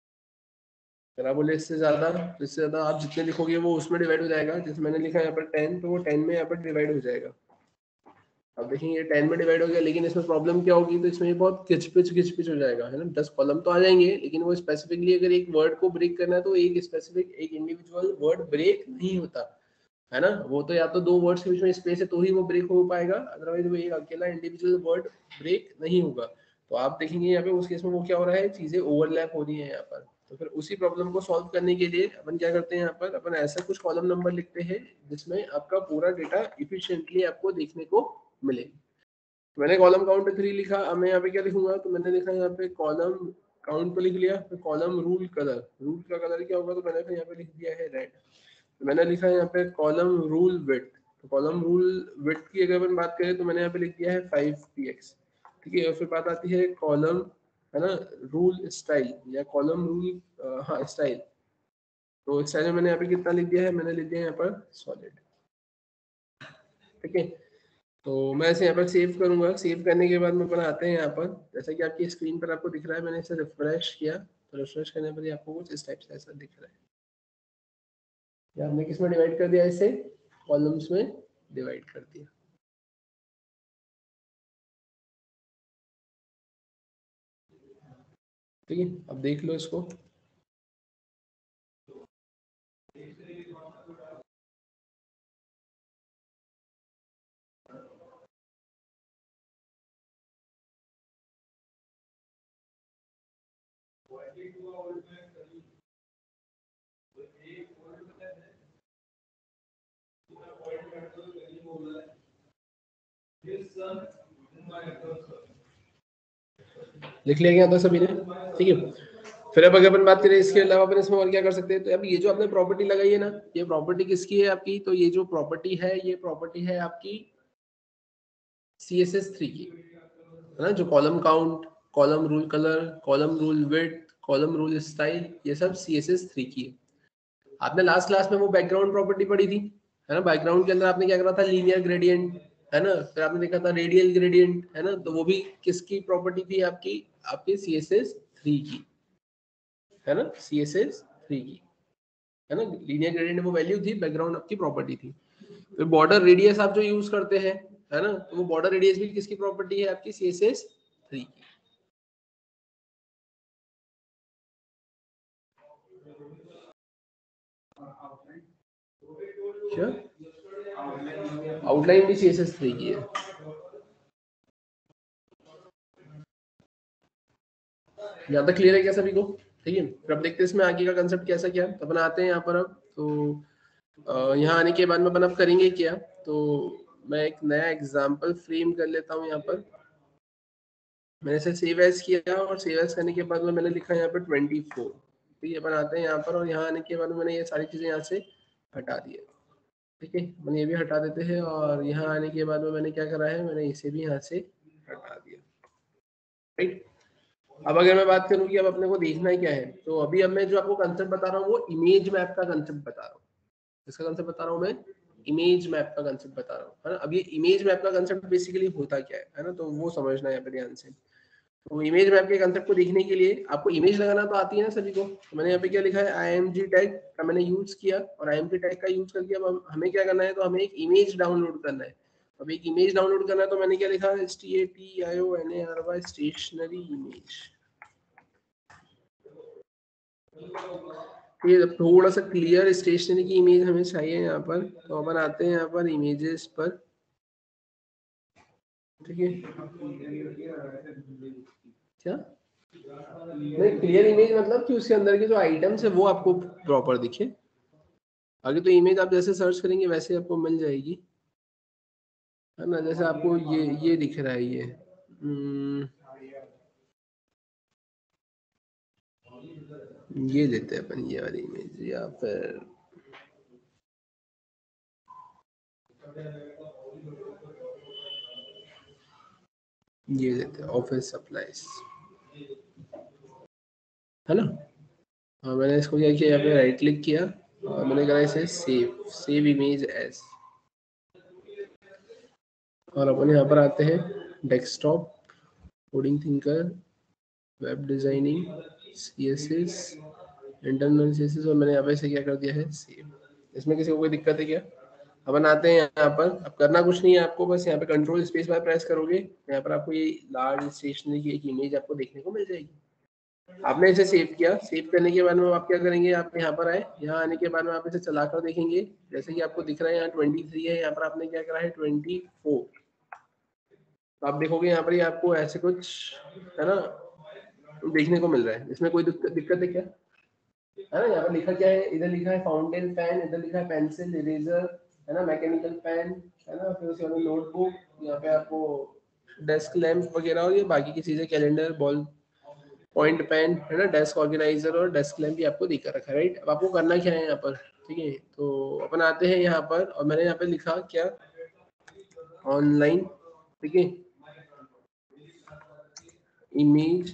अगर आप बोले इससे ज्यादा, तो इससे ज्यादा आप जितने लिखोगे वो उसमें डिवाइड हो जाएगा। जैसे मैंने लिखा है यहाँ पर टेन, तो वो टेन में यहाँ पर डिवाइड हो जाएगा। अब देखेंगे ये टेन में डिवाइड हो गया, लेकिन इसमें प्रॉब्लम क्या होगी, तो इसमें ये बहुत किचपिच किचपिच हो जाएगा, है ना। दस कॉलम तो आ जाएंगे, लेकिन वो स्पेसिफिकली अगर एक वर्ड को ब्रेक करना है तो एक स्पेसिफिक एक इंडिविजुअल वर्ड ब्रेक नहीं होता, है ना। वो तो या तो दो वर्ड्स के बीच में स्पेस है तो ही वो ब्रेक हो पाएगा, अदरवाइज वो एक अकेला इंडिविजुअल वर्ड ब्रेक नहीं होगा। तो आप देखेंगे यहाँ पे उस केस में वो क्या हो रहा है, चीजें ओवरलैप हो रही है यहाँ पर। तो फिर उसी प्रॉब्लम को सॉल्व करने के लिए अपन क्या करते हैं, यहाँ पर अपन ऐसा कुछ कॉलम नंबर लिखते हैं जिसमें आपका पूरा डेटा इफिशिएंटली आपको देखने को मिले। मैंने कॉलम काउंट थ्री लिखा। अब मैं यहाँ पे क्या लिखूंगा, तो मैंने लिखा यहाँ पे कॉलम काउंट पे लिख लिया, फिर कॉलम रूल कलर। रूल का कलर क्या होगा, तो मैंने फिर यहाँ पे लिख दिया है रेड। तो मैंने लिखा है यहाँ पे कॉलम रूल विड्थ। तो कॉलम रूल विड्थ की अगर अपन बात करें तो मैंने यहाँ पे लिख दिया है फाइव पी एक्स, ठीक है। और फिर बात आती है कॉलम, है ना, रूल स्टाइल या कॉलम रूल, हाँ स्टाइल। तो स्टाइल में मैंने यहाँ पे कितना लिख दिया है, मैंने लिख दिया है यहाँ पर सॉलिड, ठीक है। तो मैं इसे यहाँ पर सेव करूंगा। सेव करने के बाद में अपन आते हैं यहाँ पर, जैसा कि आपकी स्क्रीन पर आपको दिख रहा है, मैंने इसे रिफ्रेश किया। तो रिफ्रेश करने पर आपको कुछ इस टाइप से ऐसा दिख रहा है। या हमने किस में डिवाइड कर दिया, इसे कॉलम्स में डिवाइड कर दिया। ठीक है, अब देख लो इसको। लिख लिया गया था सभी ने, ठीक है। फिर अब अगर अपन बात करें इसके अलावा अपन इसमें और क्या कर सकते हैं, तो अब ये जो आपने प्रॉपर्टी लगाई है ना, ये प्रॉपर्टी किसकी है आपकी, तो ये जो प्रॉपर्टी है ये प्रॉपर्टी है आपकी सी एस एस थ्री की, है ना। जो column count, column rule colour, column rule width, column rule style, ये सब सी एस एस थ्री की है। आपने लास्ट क्लास में वो बैकग्राउंड प्रॉपर्टी पढ़ी थी, है ना। बैकग्राउंड के अंदर आपने क्या करा था, लीनियर ग्रेडियंट, है ना। फिर आपने देखा था रेडियल ग्रेडियंट, है ना। तो वो भी किसकी प्रॉपर्टी थी आपकी, आपकी सी एस एस थ्री की, है ना, सी एस एस थ्री की, है ना। लीनियर ग्रेडियंट वो वैल्यू थी, बैकग्राउंड आपकी प्रॉपर्टी थी। फिर बॉर्डर रेडियस आप जो यूज करते हैं, है ना, तो वो बॉर्डर रेडियस भी किसकी प्रॉपर्टी है, आपकी सी एस एस थ्री की। आउटलाइन भी सी एस एस थ्री की है। यहाँ तक क्लियर है क्या सभी को? ठीक है, फिर अब देखते हैं इसमें आगे का कंसेप्ट कैसा क्या है। तो अपन आते हैं यहाँ पर अब, तो अ, यहाँ आने के बाद में अपन अब करेंगे क्या, तो मैं एक नया एग्जाम्पल फ्रेम कर लेता हूँ। यहाँ पर मैंने इसे सेव एज किया और सेव एज करने के बाद में मैंने लिखा यहाँ पर ट्वेंटी फोर। ठीक है, अपन आते हैं यहाँ पर और यहाँ आने के बाद में मैंने ये सारी चीज़ें यहाँ से हटा दिया। ठीक है, अपन ये भी हटा देते हैं और यहाँ आने के बाद में मैंने क्या करा है, मैंने इसे भी यहाँ से हटा दिया। राइट, अब अगर मैं बात करूँ कि अब अपने को देखना ही क्या है, तो अभी अब मैं जो आपको कंसेप्ट बता रहा हूँ वो इमेज मैप का कंसेप्ट बता रहा हूँ। इसका कंसेप्ट बता रहा हूँ मैं, इमेज मैप का कंसेप्ट बता रहा हूँ, है ना। अब ये इमेज मैप का कंसेप्ट बेसिकली होता क्या है, है ना, तो वो समझना है यहाँ पे ध्यान से। तो इमेज मैप के कंसेप्ट को देखने के लिए आपको इमेज लगाना तो आती है ना सभी को। तो मैंने यहाँ पे क्या लिखा है, आई एम जी टैग का मैंने यूज किया और आई एम जी टैग का यूज करके अब हम, हमें क्या करना है, तो हमें एक इमेज डाउनलोड करना है। अब एक इमेज डाउनलोड करना है तो मैंने क्या लिखा, S T A T I O N A R Y stationery image. ये थोड़ा सा क्लियर स्टेशनरी की इमेज हमें चाहिए यहाँ पर, तो अपन आते हैं यहाँ पर इमेजेस पर। ठीक है, क्या नहीं, क्लियर इमेज मतलब कि उसके अंदर के जो आइटम्स है वो आपको प्रॉपर दिखे। आगे तो इमेज आप जैसे सर्च करेंगे वैसे आपको मिल जाएगी, है ना। जैसे आपको ये ये दिख रहा है, ये हम्म, ये लेते हैं अपन ये वाली इमेज, या फिर ये लेते हैं ऑफिस सप्लाईज, है ना। हाँ, मैंने इसको क्या किया, यहाँ पे राइट क्लिक किया और मैंने कहा इसे सेव सेव इमेज एज, और अपन यहाँ पर आते हैं desktop, coding thinker, web designing, CSS, internal CSS, और मैंने यहाँ पे इसे क्या कर दिया है, सेव। इसमें किसी को कोई दिक्कत है क्या। अपन आते हैं यहाँ पर, अब करना कुछ नहीं है आपको, बस यहाँ पे कंट्रोल स्पेस बार प्रेस करोगे, यहाँ पर आपको ये लार्ज स्टेशनरी की एक इमेज आपको देखने को मिल जाएगी। आपने इसे सेव किया, सेव करने के बाद में आप क्या करेंगे, आप यहाँ पर आए, यहाँ आने के बाद में आप इसे चलाकर देखेंगे, जैसे कि आपको दिख रहा है यहाँ ट्वेंटी थ्री है, यहाँ पर आपने क्या करा है ट्वेंटी फोर। तो आप देखोगे यहाँ पर ही आपको ऐसे कुछ, है ना, देखने को मिल रहा है। इसमें कोई दिक्कत दिक्कत है क्या, है ना। यहाँ पर लिखा क्या है, इधर लिखा है फाउंटेन पेन, इधर लिखा है पेंसिल इरेजर, है ना, मैकेनिकल पेन, है ना, फिर उसके बाद नोटबुक, यहाँ पे आपको डेस्क लैंप वगैरह और ये बाकी की चीजें, कैलेंडर, बॉल पॉइंट पेन, है ना, डेस्क ऑर्गेनाइजर और डेस्क लैंप भी आपको देकर रखा है। राइट, अब आपको करना क्या है यहाँ पर, ठीक है, तो अपन आते हैं यहाँ पर और मैंने यहाँ पे लिखा क्या, ऑनलाइन, ठीक है, इमेज,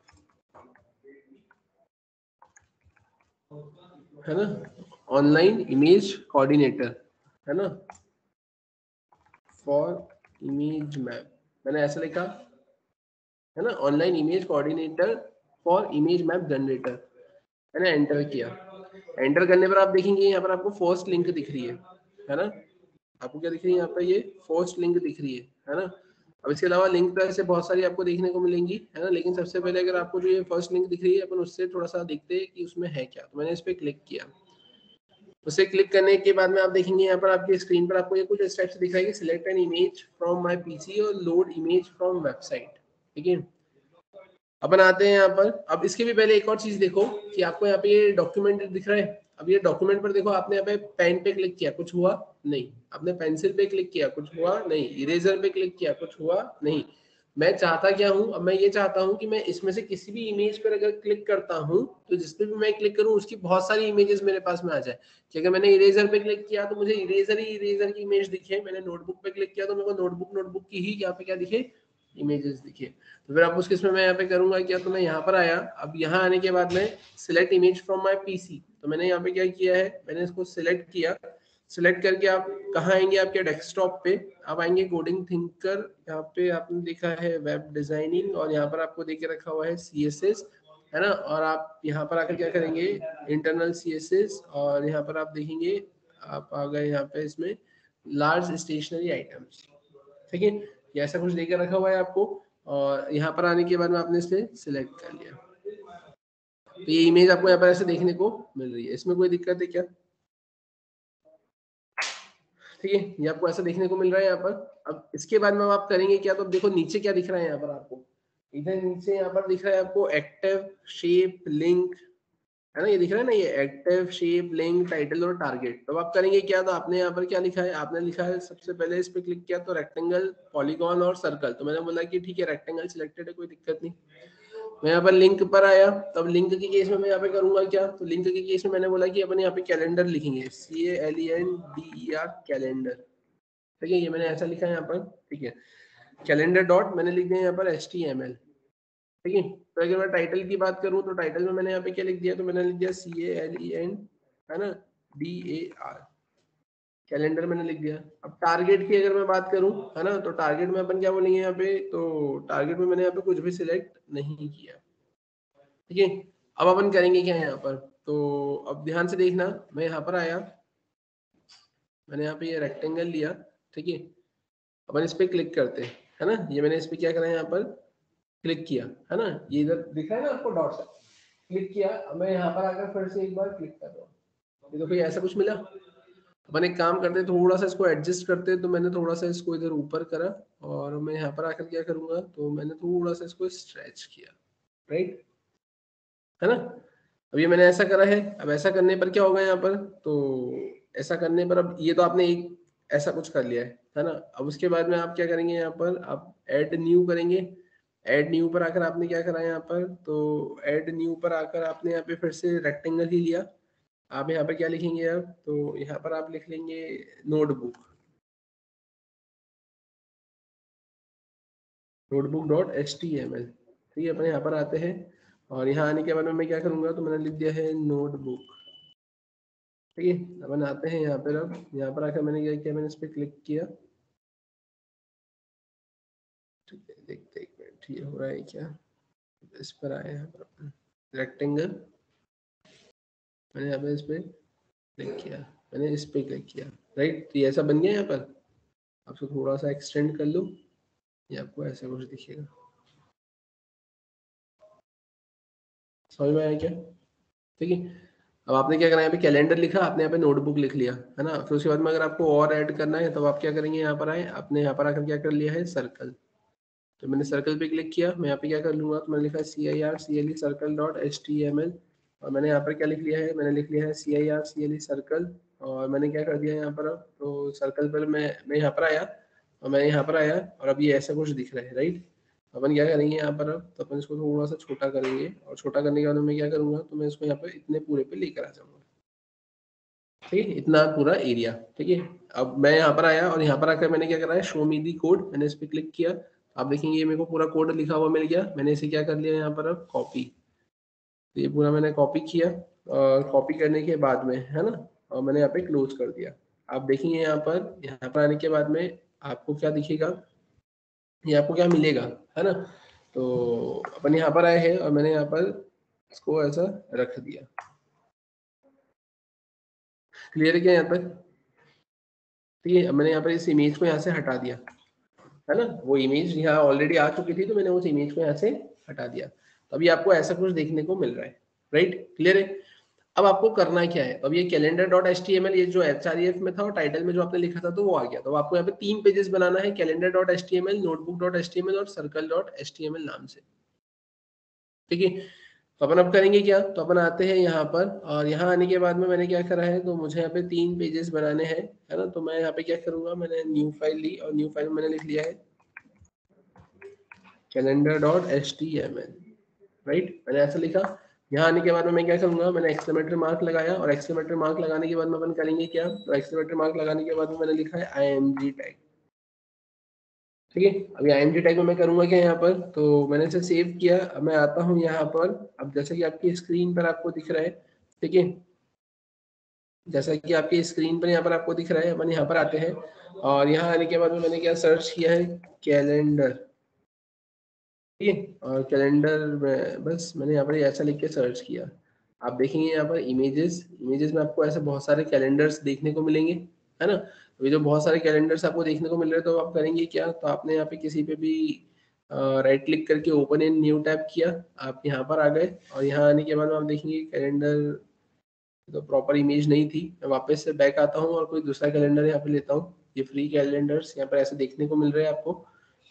है ना, ऑनलाइन इमेज कोऑर्डिनेटर, है ना, फॉर इमेज मैप, मैंने ऐसा लिखा, है ना, online image coordinator for image map generator, मैंने एंटर किया। एंटर करने पर आप देखेंगे यहाँ पर आपको फर्स्ट लिंक दिख रही है, है ना, आपको क्या दिख रही है यहाँ पर, ये फर्स्ट लिंक दिख रही है, है ना। अब इसके अलावा लिंक तो ऐसे बहुत सारी आपको देखने को मिलेंगी, है ना, लेकिन सबसे पहले अगर आपको जो ये फर्स्ट लिंक दिख रही है, अपन उससे थोड़ा सा देखते हैं कि उसमें है क्या। तो मैंने इस पर क्लिक किया, उसे क्लिक करने के बाद में आप देखेंगे यहाँ पर आपकी स्क्रीन पर आपको ये कुछ स्टेप्स दिख रहा है, select an image from my PC और लोड इमेज फ्रॉम वेबसाइट। ठीक है, अपन आते हैं यहाँ पर। अब इसके भी पहले एक और चीज देखो कि आपको यहाँ पे ये डॉक्यूमेंट दिख रहा है। अब ये डॉक्यूमेंट पर देखो, आपने यहाँ पे पेन पे क्लिक किया, कुछ हुआ नहीं। आपने पेंसिल पे क्लिक किया, कुछ हुआ नहीं। इरेजर पे क्लिक किया, कुछ हुआ नहीं। मैं चाहता क्या हूँ, अब मैं ये चाहता हूँ कि मैं इसमें से किसी भी इमेज पर अगर क्लिक करता हूँ तो जिस पे भी मैं क्लिक करूँ उसकी बहुत सारी इमेजेस मेरे पास में आ जाए। कि अगर मैंने इरेजर पे क्लिक किया तो मुझे इरेजर ही इरेजर की इमेज दिखे, मैंने नोटबुक पे क्लिक किया तो मेरे को नोटबुक नोटबुक की ही यहाँ पे क्या दिखे, इमेजेस दिखे। तो फिर आप उस केस में मैं यहाँ पे करूंगा क्या, तो मैं यहाँ पर आया। अब यहाँ आने के बाद में select image from my PC, तो मैंने यहाँ पे क्या किया है, मैंने इसको सिलेक्ट किया। सिलेक्ट करके आप कहाँ आएंगे, आपके डेस्कटॉप पे आप आएंगे, कोडिंग थिंकर, यहाँ पे आपने देखा है वेब डिजाइनिंग, और यहाँ पर आपको देख के रखा हुआ है सीएसएस, है ना। और आप यहाँ पर आकर क्या करेंगे, इंटरनल सीएसएस, और यहाँ पर आप देखेंगे आप आ गए यहाँ पे इसमें लार्ज स्टेशनरी आइटम्स। ठीक है, ये ऐसा कुछ देकर रखा हुआ है आपको, और यहाँ पर आने के बाद में आपने इसे सिलेक्ट कर लिया, तो ये इमेज आपको यहाँ पर ऐसे देखने को मिल रही है। इसमें कोई दिक्कत है क्या, ठीक है, ये आपको ऐसा देखने को मिल रहा है यहाँ पर। अब इसके बाद में आप करेंगे क्या, तो देखो नीचे क्या दिख रहा है यहाँ पर आपको, इधर नीचे यहाँ पर दिख रहा है आपको एक्टिव शेप लिंक, है ना, ये दिख रहा है ना, ये एक्टिव, शेप, लिंक, टाइटल और टारगेट। तो आप करेंगे क्या, तो आपने यहाँ पर क्या लिखा है, आपने लिखा है सबसे पहले इस पे क्लिक किया तो रेक्टेंगल, पॉलीगॉन और सर्कल। तो मैंने बोला कि ठीक है रेक्टेंगल सिलेक्टेड है, कोई दिक्कत नहीं। मैं यहाँ पर लिंक पर आया, तब लिंक के केस में मैं यहाँ पे करूंगा क्या, तो लिंक के केस में मैंने बोला कि अपन यहाँ पे कैलेंडर लिखेंगे, C A L E N D E R, calendar. ठीक है, ये मैंने ऐसा लिखा है यहाँ पर। ठीक है, कैलेंडर डॉट मैंने लिख दिया यहाँ पर एच टी एम एल। ठीक है, तो अगर मैं टाइटल की बात करूं तो टाइटल में मैंने यहाँ पे क्या लिख दिया, तो मैंने लिख दिया सी ए एल ई एन, है ना, डी ए आर, कैलेंडर मैंने लिख दिया। अब टारगेट की अगर मैं बात करूं, है ना, तो टारगेट में अपन क्या बोलेंगे यहाँ पे, तो टारगेट में मैंने यहाँ पे कुछ भी सिलेक्ट नहीं किया। ठीक है, अब अपन करेंगे क्या यहाँ पर, तो अब ध्यान से देखना, मैं यहाँ पर आया, मैंने यहाँ पे ये रेक्टेंगल लिया। ठीक है, अपन इस पे क्लिक करते हैं, है ना, ये मैंने इस पे क्या करा है यहाँ पर क्लिक किया, है ना, ये इधर दिखा है ना आपको डॉट, क्लिक किया। अब मैं यहाँ पर आकर फिर से एक बार क्लिक कर रहा हूँ, ये देखो ये ऐसा कुछ मिला। अपन एक काम करते हैं, थोड़ा सा इसको एडजस्ट करते हैं, तो मैंने थोड़ा सा इसको इधर ऊपर करा और मैं यहाँ पर आकर क्या करूंगा, तो मैंने थोड़ा सा इसको स्ट्रेच किया, राइट, है ना। अब ये मैंने ऐसा करा है, अब ऐसा करने पर क्या होगा यहाँ पर, तो ऐसा करने पर अब ये तो आपने एक ऐसा कुछ कर लिया है है ना। अब उसके बाद में आप क्या करेंगे, यहाँ पर आप ऐड न्यू करेंगे। ऐड न्यू पर आकर आपने क्या करा यहाँ पर, तो ऐड न्यू पर आकर आपने यहाँ पे फिर से रेक्टेंगल ही लिया। आप यहाँ पर क्या लिखेंगे आप, तो यहाँ पर आप लिख लेंगे notebook, notebook dot H T M L. ठीक है, अपन यहाँ पर आते हैं और यहाँ आने के बाद में मैं क्या करूंगा, तो मैंने लिख दिया है नोटबुक। ठीक है, अपन आते हैं यहाँ पर, अब यहाँ पर आकर मैंने क्या किया, मैंने इस पर क्लिक किया। ठीक है, देखते एक मिनट ये हो रहा है क्या, इस पर आए यहाँ पर रेक्टेंगल, मैंने यहाँ पे इस पे क्लिक किया, मैंने इस पे क्लिक किया, राइट, तो ये ऐसा बन गया। यहाँ पर आपको थोड़ा सा एक्सटेंड कर लो, ये आपको ऐसा कुछ दिखेगा, समझ में आया क्या। ठीक है, अब आपने क्या करना है, यहाँ पे कैलेंडर लिखा, आपने यहाँ पे नोटबुक लिख लिया, है ना। फिर उसके बाद में अगर आपको और ऐड करना है तो आप क्या करेंगे, यहाँ पर आए, आपने यहाँ पर आकर क्या कर लिया है, सर्कल। तो मैंने सर्कल पे क्लिक किया, मैं यहाँ पे क्या कर लूंगा, तो मैंने लिखा है C I R C L E circle dot H T M L, और मैंने यहाँ पर क्या लिख लिया है, मैंने लिख लिया है C I R C L E circle, और मैंने क्या कर दिया यहाँ पर, अब तो सर्कल पर मैं मैं यहाँ पर आया और मैं यहाँ पर आया और अब ये ऐसा कुछ दिख रहा है, राइट। अपन क्या करेंगे यहाँ पर, अब तो अपन इसको थोड़ा सा छोटा करेंगे और छोटा करने के बाद मैं क्या करूंगा, तो मैं इसको यहाँ पर इतने पूरे पे लेकर आ जाऊंगा। ठीक है, इतना पूरा एरिया। ठीक है, अब मैं यहाँ पर आया और यहाँ पर आकर मैंने क्या करा है, शो मी दी कोड, मैंने इस पर क्लिक किया। आप देखेंगे ये मेरे को पूरा कोड लिखा हुआ मिल गया। मैंने इसे क्या कर लिया यहाँ पर, अब कॉपी, तो ये पूरा मैंने कॉपी किया और कॉपी करने के बाद में, है ना, और मैंने यहाँ पे क्लोज कर दिया। आप देखेंगे यहाँ पर, यहाँ पर आने के बाद में आपको क्या दिखेगा, ये आपको क्या मिलेगा, है ना। तो अपन यहाँ पर आए हैं और मैंने यहाँ पर इसको ऐसा रख दिया। क्लियर है क्या यहाँ तक। ठीक है, अब मैंने यहाँ पर इस इमेज को यहाँ से हटा दिया, है ना, वो इमेज यहाँ ऑलरेडी आ चुकी थी तो मैंने उस इमेज को यहाँ से हटा दिया। तो अभी आपको ऐसा कुछ देखने को मिल रहा है, राइट, क्लियर है। अब आपको करना क्या है, अब ये calendar dot H T M L, ये जो एच आर ई एफ में था और टाइटल में जो आपने लिखा था तो वो आ गया। तो आपको यहाँ पे तीन पेजेस बनाना है, calendar dot H T M L, notebook dot H T M L और circle dot H T M L नाम से। ठीक है, तो अपन अब करेंगे क्या, तो अपन आते हैं यहाँ पर और यहाँ आने के बाद में मैंने क्या करा है, तो मुझे यहाँ पे तीन पेजेस बनाने हैं, है ना। तो मैं यहाँ पे क्या करूंगा, मैंने न्यू फाइल ली और न्यू फाइल में मैंने लिख लिया है calendar dot H T M L, right, मैंने ऐसा लिखा। यहाँ आने के बाद में मैं क्या करूंगा, मैंने एक्सक्लेमेटरी मार्क लगाया और एक्सक्लेमेटरी मार्क लगाने के बाद में अपन करेंगे क्या, तो एक्सक्लेमेटरी मार्क लगाने के बाद में मैंने लिखा है आई एम जी टैग। ठीक है, अभी आई एम जी टैग में मैं करूंगा क्या यहाँ पर, तो मैंने इसे सेव किया। अब मैं आता हूँ यहाँ पर, अब जैसे कि आपकी स्क्रीन पर आपको दिख रहा है, ठीक है, जैसा कि आपकी स्क्रीन पर यहाँ पर आपको दिख रहा है, अपन यहाँ पर आते हैं और यहाँ आने के बाद में मैंने क्या सर्च किया है, कैलेंडर। ठीक है, और कैलेंडर में बस मैंने यहाँ पर ऐसा लिख के सर्च किया। आप देखेंगे यहाँ पर इमेजेस, इमेजेस में आपको ऐसे बहुत सारे कैलेंडर्स देखने को मिलेंगे, है ना। तो ये जो बहुत सारे कैलेंडर्स आपको देखने को मिल रहे हैं, तो आप करेंगे क्या, तो आपने यहाँ पे किसी पे भी राइट क्लिक करके ओपन इन न्यू टैब किया, आप यहाँ पर आ गए और यहाँ आने के बाद में आप देखेंगे कैलेंडर, तो प्रॉपर इमेज नहीं थी। मैं वापस से बैक आता हूँ और कोई दूसरा कैलेंडर यहाँ पे लेता हूँ। ये फ्री कैलेंडर्स यहाँ पर ऐसे देखने को मिल रहे हैं आपको,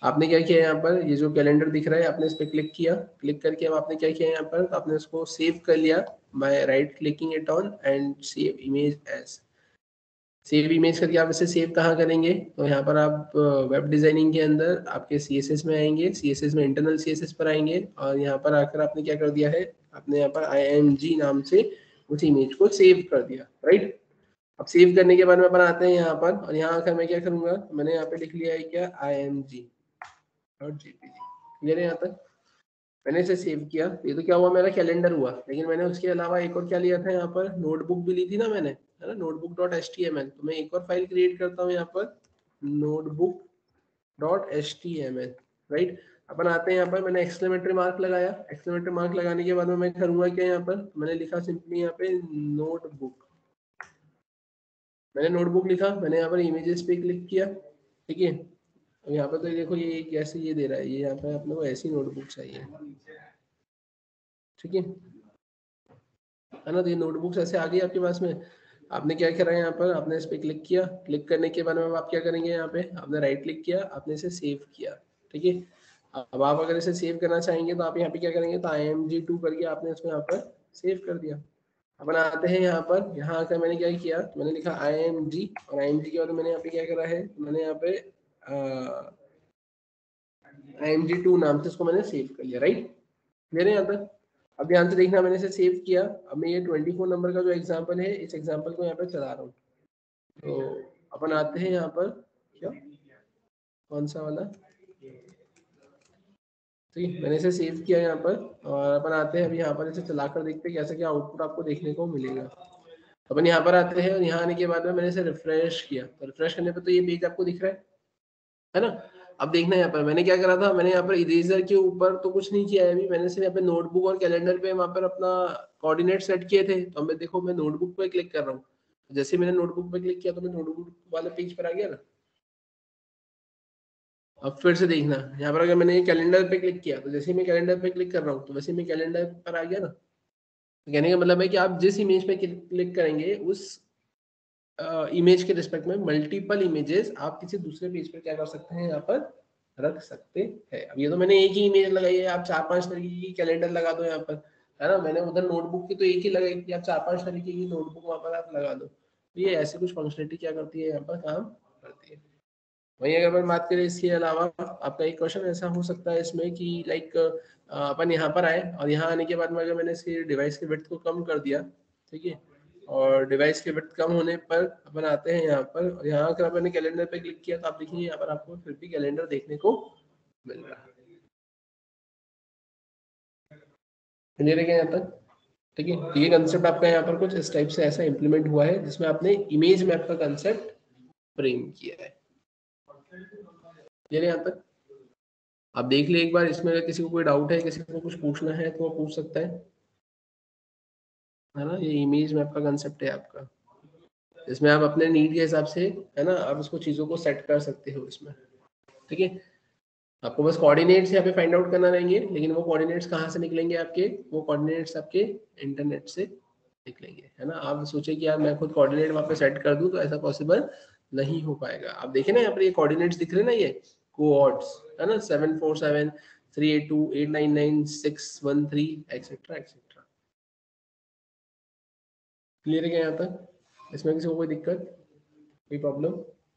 आपने क्या किया यहाँ पर, ये जो कैलेंडर दिख रहा है आपने इस पर क्लिक किया, क्लिक करके अब आपने क्या किया यहाँ पर, तो आपने इसको सेव कर लिया by right clicking it on and save image as. Save image करके आप इसे सेव कहाँ करेंगे, तो यहाँ पर आप वेब डिजाइनिंग के अंदर आपके सीएसएस में आएंगे, सीएसएस में इंटरनल सीएसएस पर आएंगे और यहाँ पर आकर आपने क्या कर दिया है, आपने यहाँ पर आई एम जी नाम से उस इमेज को सेव कर दिया, राइट। अब सेव करने के बाद में अपन आते हैं यहाँ पर और यहाँ आकर मैं क्या करूंगा, मैंने यहाँ पे लिख लिया है क्या, I M G dot JPG. Clear है यहाँ तक। मैंने इसे सेव किया, ये तो क्या हुआ, मेरा कैलेंडर हुआ, लेकिन मैंने उसके अलावा एक और क्या लिया था यहाँ पर, नोटबुक भी ली थी ना मैंने, है ना, notebook dot H T M L. तो मैं एक और फाइल क्रिएट करता हूँ यहाँ पर, notebook dot H T M L, right. अपन आते हैं यहाँ पर, मैंने एक्सक्लेमेटरी मार्क लगाया, एक्सक्लेमेटरी मार्क लगाने के बाद में मैं करूंगा क्या यहाँ पर, मैंने लिखा सिंपली यहाँ पे नोटबुक, मैंने नोटबुक लिखा, मैंने यहाँ पर इमेजेस पे क्लिक किया, ठीक है। अब यहाँ पर तो देखो ये कैसे ये दे रहा है, ये यहाँ पे अपने को ऐसी नोटबुक चाहिए, ठीक है है ना। तो ये नोटबुक्स ऐसे आ गई आपके पास में, आपने क्या करा है यहाँ पर, आपने इस पे क्लिक किया, क्लिक करने के बाद में आप क्या करेंगे, यहाँ पे आपने राइट क्लिक किया, आपने इसे सेव किया, ठीक है। अब आप अगर इसे सेव करना चाहेंगे तो आप यहाँ पे क्या करेंगे, तो आई एम जी टू करके आपने इसको यहाँ पर सेव कर दिया। अपन आते हैं यहाँ पर, यहाँ आकर मैंने क्या किया, तो मैंने लिखा आई एम जी और आई एम जी के बाद मैंने यहाँ पे क्या करा है, मैंने यहाँ पे आई एम जी टू नाम से इसको मैंने सेव कर लिया, राइट। क्लियर है यहाँ तक। अब ध्यान से देखना, मैंने इसे सेव किया, अब मैं ये चौबीस नंबर का जो एग्जांपल है, इस एग्जांपल को यहाँ पे चला रहा हूँ। तो अपन आते हैं यहाँ पर, क्या कौन सा वाला, ठीक है, मैंने इसे सेव किया यहाँ पर और अपन आते हैं, अभी यहाँ पर इसे चलाकर देखते हैं कैसा क्या आउटपुट आपको देखने को मिलेगा। अपन यहाँ पर आते हैं और यहाँ आने के बाद में मैंने इसे रिफ्रेश किया, तो रिफ्रेश करने पर तो ये पेज आपको दिख रहा है है ना। अब देखना यहाँ पर मैंने क्या करा था, मैंने यहाँ पर इरेजर के ऊपर तो कुछ नहीं किया है अभी, मैंने सिर्फ यहाँ पे नोटबुक और कैलेंडर पे वहाँ पर अपना कोऑर्डिनेट सेट किए थे। तो मैं देखो मैं नोटबुक पे क्लिक कर रहा हूँ, जैसे मैंने नोटबुक पे क्लिक किया तो मैं नोटबुक वाले पेज पर आ गया ना। अब फिर से देखना यहाँ पर, अगर मैंने कैलेंडर पे क्लिक किया तो जैसे मैं कैलेंडर पे क्लिक कर रहा हूँ तो वैसे मैं कैलेंडर पर आ गया ना। तो कहने का मतलब है कि आप जिस इमेज पे क्लिक करेंगे उस इमेज के रिस्पेक्ट में मल्टीपल इमेजेस आप किसी दूसरे पेज पर क्या कर सकते हैं, यहाँ पर रख सकते हैं। अब ये तो मैंने एक ही इमेज लगाई है, आप चार पांच तरीके की कैलेंडर लगा दो यहाँ पर, है ना। मैंने उधर नोटबुक की तो एक ही लगाई थी, आप चार पांच तरीके की नोटबुक वहाँ पर आप लगा दो। तो ये ऐसी कुछ फंक्शनलिटी क्या करती है, यहाँ पर काम करती है। वहीं अगर मैं बात करें इसके अलावा, आपका एक क्वेश्चन ऐसा हो सकता है इसमें कि लाइक अपन यहाँ पर आए और यहाँ आने के बाद में अगर मैंने इसके डिवाइस के विड्थ को कम कर दिया, ठीक है, और डिवाइस के विड्थ कम होने पर अपन आते हैं यहाँ पर और यहाँ अगर मैंने कैलेंडर पे क्लिक किया तो आप देखेंगे यहाँ पर आपको फिर भी कैलेंडर देखने को मिल रहा है। क्लियर है क्या यहाँ तक, ठीक है। ये कंसेप्ट आपका यहाँ पर कुछ इस टाइप से ऐसा इंप्लीमेंट हुआ है जिसमें आपने इमेज मैप का कंसेप्ट फ्रेम किया है। क्लियर है यहाँ तक। आप देख ले एक बार, इसमें अगर किसी को कोई डाउट है, किसी को कुछ पूछना है तो वो पूछ सकता है, है ना। ये इमेज मैप का कंसेप्ट है आपका, इसमें आप अपने नीड के हिसाब से, है ना, आप इसको चीजों को सेट कर सकते हो इसमें, ठीक है। आपको बस कोऑर्डिनेट्स यहाँ पे फाइंड आउट करना रहेंगे, लेकिन वो कोऑर्डिनेट्स कहाँ से निकलेंगे आपके, वो कोऑर्डिनेट्स आपके इंटरनेट से निकलेंगे, है ना। आप सोचे कि यार मैं खुद कोऑर्डिनेट वहाँ पे सेट कर दूं, तो ऐसा पॉसिबल नहीं हो पाएगा। आप देखें ना यहाँ पर ये कोऑर्डिनेट्स दिख रहे हैं ना, ये कोऑर्ड्स, है ना, seven four seven three eight two eight nine nine six one three etcetera etcetera. Clear है क्या यहाँ तक, इसमें किसी को कोई दिक्कत, कोई प्रॉब्लम।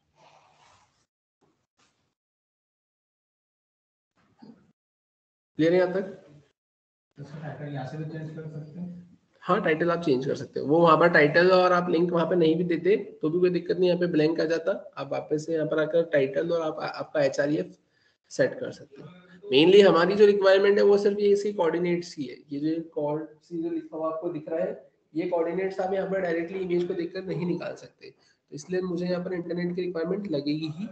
क्लियर है यहाँ तक। टाइटल यहाँ से भी चेंज कर सकते हैं। हाँ टाइटल आप चेंज कर सकते हो, वो वहाँ पर टाइटल और आप लिंक वहाँ पे नहीं भी देते तो भी कोई दिक्कत नहीं, यहाँ पे ब्लैंक आ जाता, आप वापस से यहाँ पर आकर टाइटल और आप आपका एच आर एफ सेट कर सकते हो। मेनली हमारी जो रिक्वायरमेंट है वो सिर्फ ये इसकी कोऑर्डिनेट्स की है, ये जो कॉर्ड सी जो लिखा हुआ आपको दिख रहा है, ये कोऑर्डिनेट्स आप यहाँ पर डायरेक्टली इमेज को देखकर नहीं निकाल सकते, तो इसलिए मुझे यहाँ पर इंटरनेट की रिक्वायरमेंट लगेगी ही।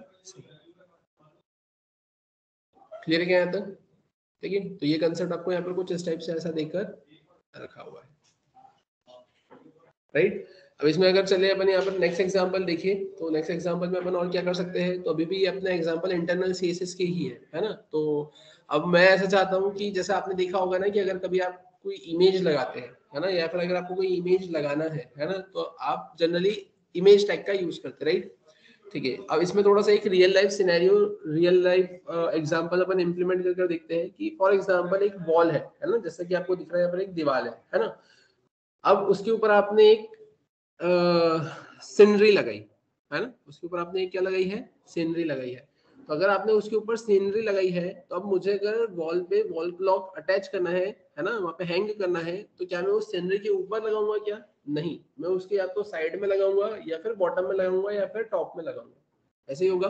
क्लियर है क्या यहाँ तक, ठीक है। तो ये कंसेप्ट आपको यहाँ पर कुछ इस टाइप से ऐसा देखकर रखा हुआ है, राइट। अब इसमें अगर चले अपन यहाँ पर नेक्स्ट एग्जांपल देखिए, तो नेक्स्ट एग्जांपल में अपन और क्या कर सकते हैं, तो अभी भी अपना एग्जांपल इंटरनल सीएसएस के ही है, है ना। तो अब मैं ऐसा चाहता हूँ कि जैसे आपने देखा होगा ना कि अगर कभी आप कोई इमेज लगाते हैं, है ना, या फिर अगर आपको कोई इमेज लगाना है है ना, तो आप जनरली इमेज टैग का यूज करते हैं, राइट। ठीक है, अब इसमें थोड़ा सा एक real life scenario, real life example अपन इम्प्लीमेंट करके देखते हैं कि फॉर एग्जांपल एक वॉल है है ना, जैसा कि आपको दिख रहा है यहाँ पर एक दीवार है है ना। अब उसके ऊपर आपने एक सीनरी लगाई है ना, उसके ऊपर आपने एक क्या लगाई है, सीनरी लगाई है। तो अगर आपने उसके ऊपर सीनरी लगाई है तो अब मुझे अगर वॉल पे वॉल क्लॉक अटैच करना है है ना, वहां पे हैंग करना है, तो क्या मैं उस सीनरी के ऊपर लगाऊंगा क्या? नहीं, मैं उसके या तो साइड में लगाऊंगा या फिर बॉटम में लगाऊंगा या फिर टॉप में लगाऊंगा। ऐसे ही होगा,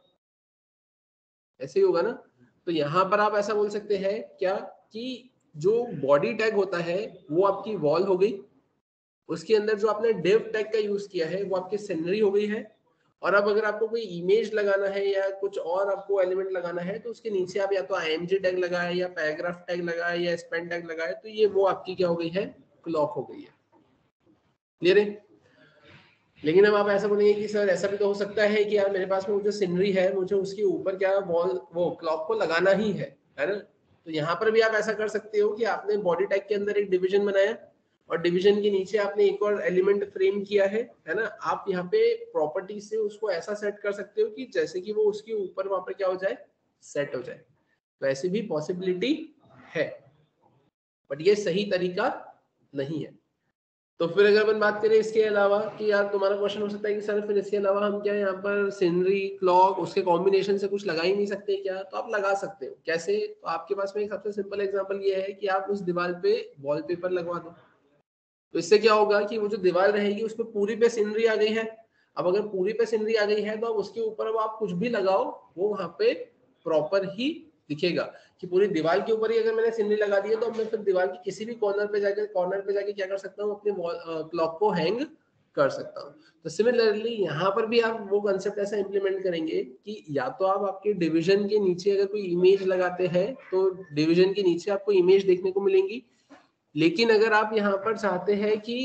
ऐसे ही होगा ना। तो यहाँ पर आप ऐसा बोल सकते हैं क्या कि जो बॉडी टैग होता है वो आपकी वॉल हो गई, उसके अंदर जो आपने डिव टैग का यूज किया है वो आपकी सीनरी हो गई है, और अब अगर आपको कोई इमेज लगाना है या कुछ और आपको एलिमेंट लगाना है तो उसके नीचे आप या तो आईएमजी टैग लगाए या पैराग्राफ टैग लगाए या स्पेन टैग लगाए, तो ये वो आपकी क्या हो गई है, क्लॉक हो गई है। क्लियर है? लेकिन अब आप ऐसा बोलेंगे कि सर ऐसा भी तो हो सकता है कि यार मेरे पास में जो सीनरी है मुझे उसके ऊपर क्या वॉल वो क्लॉक को लगाना ही है है ना। तो यहाँ पर भी आप ऐसा कर सकते हो कि आपने बॉडी टैग के अंदर एक डिवीजन बनाया और डिवीजन के नीचे आपने एक और एलिमेंट फ्रेम किया है है ना। आप यहाँ पे प्रॉपर्टी से उसको ऐसा सेट कर सकते हो कि जैसे कि वो उसके ऊपर वहां पर क्या हो जाए, सेट हो जाए। तो ऐसी भी पॉसिबिलिटी है, बट ये सही तरीका नहीं है। तो फिर अगर अपन बात करें इसके अलावा कि यार तुम्हारा क्वेश्चन हो सकता है कि सर फिर इसके अलावा हम क्या यहाँ पर सीनरी क्लॉक उसके कॉम्बिनेशन से कुछ लगा ही नहीं सकते क्या? तो आप लगा सकते हो। कैसे? तो आपके पास में एक सबसे सिंपल एग्जांपल ये है कि आप उस दीवार पे वॉलपेपर लगवा दो। तो इससे क्या होगा कि वो जो दीवार रहेगी उसमें पूरी पे सीनरी आ गई है। अब अगर पूरी पे सीनरी आ गई है तो अब उसके ऊपर अब आप कुछ भी लगाओ वो वहां पे प्रॉपर ही दिखेगा। कि पूरी दीवार के ऊपर ही अगर मैंने सीनरी लगा दी है तो मैं फिर दीवार के किसी भी कॉर्नर पे जाकर कॉर्नर पे जाके क्या कर सकता हूँ, अपने क्लॉक को हैंग कर सकता हूँ। तो सिमिलरली यहाँ पर भी आप वो कंसेप्ट ऐसा इंप्लीमेंट करेंगे कि या तो आप आपके डिवीजन के नीचे अगर कोई इमेज लगाते हैं तो डिवीजन के नीचे आपको इमेज देखने को मिलेंगी। लेकिन अगर आप यहाँ पर चाहते हैं कि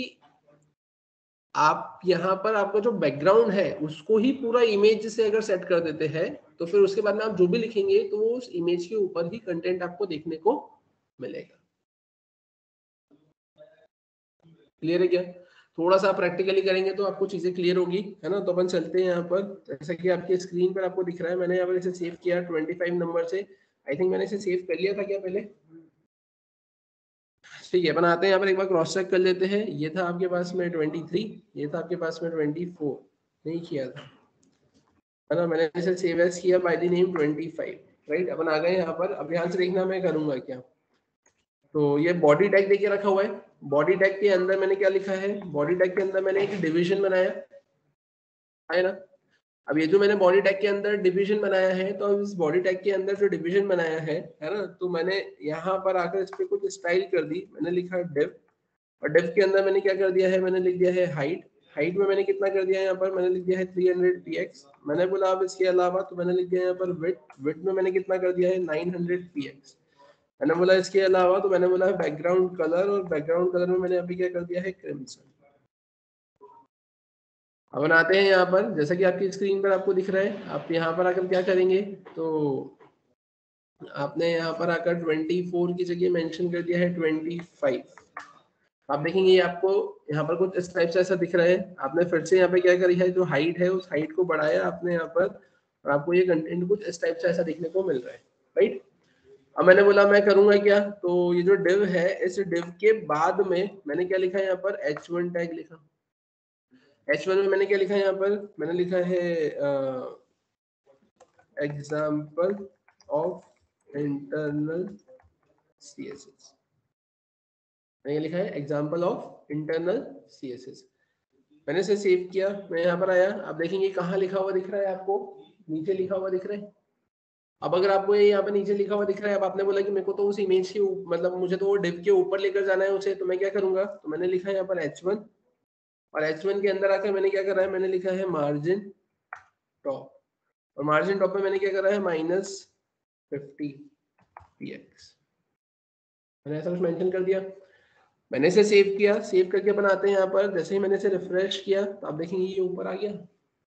आप यहाँ पर आपका जो बैकग्राउंड है उसको ही पूरा इमेज से अगर सेट कर देते हैं तो फिर उसके बाद में आप जो भी लिखेंगे तो वो उस इमेज के ऊपर ही कंटेंट आपको देखने को मिलेगा। क्लियर है क्या? थोड़ा सा प्रैक्टिकली करेंगे तो आपको चीजें क्लियर होगी है ना। तो अपन चलते हैं यहाँ पर, जैसा कि आपके स्क्रीन पर आपको दिख रहा है, मैंने यहाँ पर इसे सेव किया पच्चीस नंबर से। आई थिंक मैंने इसे सेव कर लिया था क्या पहले? ठीक है, अपन आते हैं यहाँ पर एक बार क्रॉस चेक कर लेते हैं। ये था आपके पास में तेईस, ये था आपके पास में चौबीस, नहीं किया था है ना। मैंने इसे सेव एज किया बाय द नेम पच्चीस, राइट। अपन आ गए यहाँ पर। अब ध्यान से देखना मैं करूंगा क्या। तो ये बॉडी टैग देके रखा हुआ है। बॉडी टैग के अंदर मैंने क्या लिखा है, बॉडी टैग के अंदर मैंने एक डिवीजन बनाया है ना। अब ये जो मैंने बॉडी टैग के अंदर डिवीजन बनाया है, तो इस बॉडी टैग के अंदर जो डिवीजन बनाया है है ना, तो मैंने यहाँ पर आकर इस पे कुछ स्टाइल कर दी। मैंने लिखा डिव, और डिव के अंदर मैंने क्या कर दिया है, मैंने लिख दिया है हाइट। हाइट में मैंने कितना कर दिया है, यहाँ पर मैंने लिख दिया है थ्री हंड्रेड पी एक्स। मैंने बोला अब इसके अलावा तो मैंने लिख दिया यहाँ पर विड्थ, विड्थ में मैंने कितना कर दिया है नाइन हंड्रेड पी एक्स। मैंने बोला इसके अलावा तो मैंने बोला बैकग्राउंड कलर, और बैकग्राउंड कलर में मैंने अभी क्या कर दिया है क्रिम्सन। अब आते हैं यहाँ पर, जैसा कि आपकी स्क्रीन पर आपको दिख रहा है। आप यहाँ पर आकर क्या करेंगे, तो आपने यहाँ पर आकर चौबीस की जगह मेंशन कर दिया है पच्चीस। आप देखेंगे ये आपको यहाँ पर कुछ इस टाइप से ऐसा दिख रहा है। आपने फिर से यहाँ पे क्या करी है, जो हाइट है उस हाइट को बढ़ाया आपने यहाँ पर, और आपको ये कंटेंट कुछ इस टाइप से ऐसा देखने को मिल रहा है, राइट। अब मैंने बोला मैं करूंगा क्या, तो ये जो डिव है इस डिव के बाद में मैंने क्या लिखा है यहाँ पर, एच वन टैग लिखा। एच वन में मैंने क्या लिखा है यहाँ पर, मैंने लिखा है एग्जाम्पल ऑफ इंटरनल सीएसएस। मैंने लिखा है एग्जाम्पल ऑफ इंटरनल सीएसएस। मैंने इसे सेव किया, मैं यहाँ पर आया। आप देखेंगे कहाँ लिखा हुआ दिख रहा है आपको, नीचे लिखा हुआ दिख रहा है। अब अगर आपको ये यहाँ पे नीचे लिखा हुआ दिख रहा है, अब आपने बोला कि मेरे को तो उस इमेज के मतलब मुझे तो वो डिव के ऊपर लेकर जाना है उसे, तो मैं क्या करूंगा, तो मैंने लिखा है यहाँ पर एच वन, और एच वन के अंदर आकर मैंने क्या करा है, मैंने लिखा है मार्जिन टॉप, और मार्जिन टॉप में मैंने क्या करा है माइनस फिफ्टी पी एक्स। मैंने ऐसा कुछ मेंशन कर दिया। मैंने इसे सेव किया, सेव करके बनाते हैं यहाँ पर। जैसे ही मैंने इसे रिफ्रेश किया तो आप देखेंगे ये ऊपर आ गया।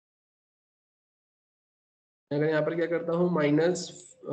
अगर यहाँ पर क्या करता हूँ माइनस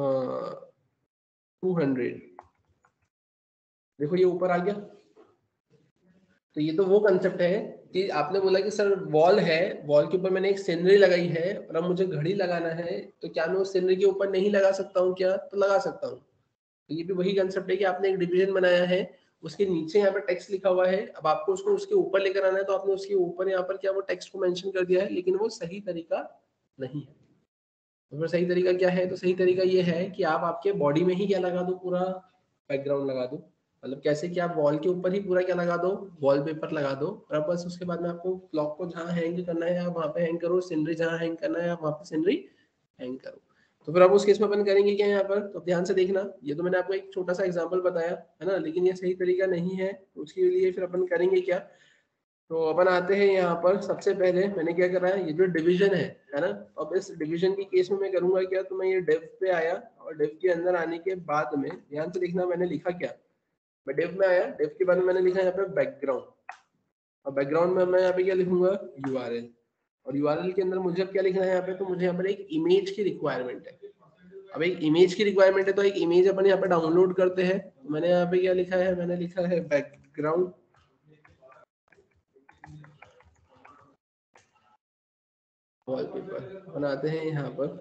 टू हंड्रेड, देखो ये ऊपर आ गया। तो ये तो वो कंसेप्ट है कि आपने बोला कि सर वॉल है, वॉल के ऊपर मैंने एक सीनरी लगाई है और अब मुझे घड़ी लगाना है, तो क्या मैं उस सीनरी के ऊपर नहीं लगा सकता हूँ क्या? तो लगा सकता हूँ। तो ये भी वही कंसेप्ट है कि आपने एक डिवीजन बनाया है, उसके नीचे यहाँ पर टेक्स्ट लिखा हुआ है, अब आपको उसको उसके ऊपर लेकर आना है, तो आपने उसके ऊपर यहाँ पर क्या वो टेक्स्ट को मेंशन कर दिया है, लेकिन वो सही तरीका नहीं है। तो फिर सही तरीका क्या है? तो सही तरीका ये है कि आप आपके बॉडी में ही क्या लगा दो, पूरा बैकग्राउंड लगा दो। मतलब कैसे कि आप वॉल के ऊपर ही पूरा क्या लगा दो, वॉलपेपर लगा दो, और अब बस उसके बाद में आपको क्लॉक को जहाँ हैंग करना है आप वहाँ पे हैंग करो, सीनरी जहाँ हैंग करना है आप वहाँ पे सीनरी हैंग करो। तो फिर अब उस केस में अपन करेंगे क्या यहाँ पर? तो ध्यान से देखना, ये तो मैंने आपको एक छोटा सा एग्जाम्पल बताया है ना, लेकिन ये सही तरीका नहीं है। तो उसके लिए फिर अपन करेंगे क्या? तो अपन आते हैं यहाँ पर, सबसे पहले मैंने क्या करा है, ये जो डिवीजन है है ना, अब इस डिवीजन की केस में मैं करूंगा क्या, तो मैं ये डिव पे आया और डिव के अंदर आने के बाद में ध्यान से देखना मैंने लिखा क्या। मैं डिव में आया, डिव के बाद में मैंने लिखा यहाँ पे बैकग्राउंड, और बैकग्राउंड में मैं यहाँ पे क्या लिखूंगा, यूआरएल, और यूआरएल के अंदर मुझे अब क्या लिखना है यहाँ पे, तो मुझे यहाँ पर एक इमेज की रिक्वायरमेंट है। अब एक इमेज की रिक्वायरमेंट है, तो एक इमेज अपन यहाँ पे डाउनलोड करते हैं। तो मैंने यहाँ पे क्या लिखा है, मैंने लिखा है बैकग्राउंड वॉलपेपर, बनाते हैं यहाँ पर।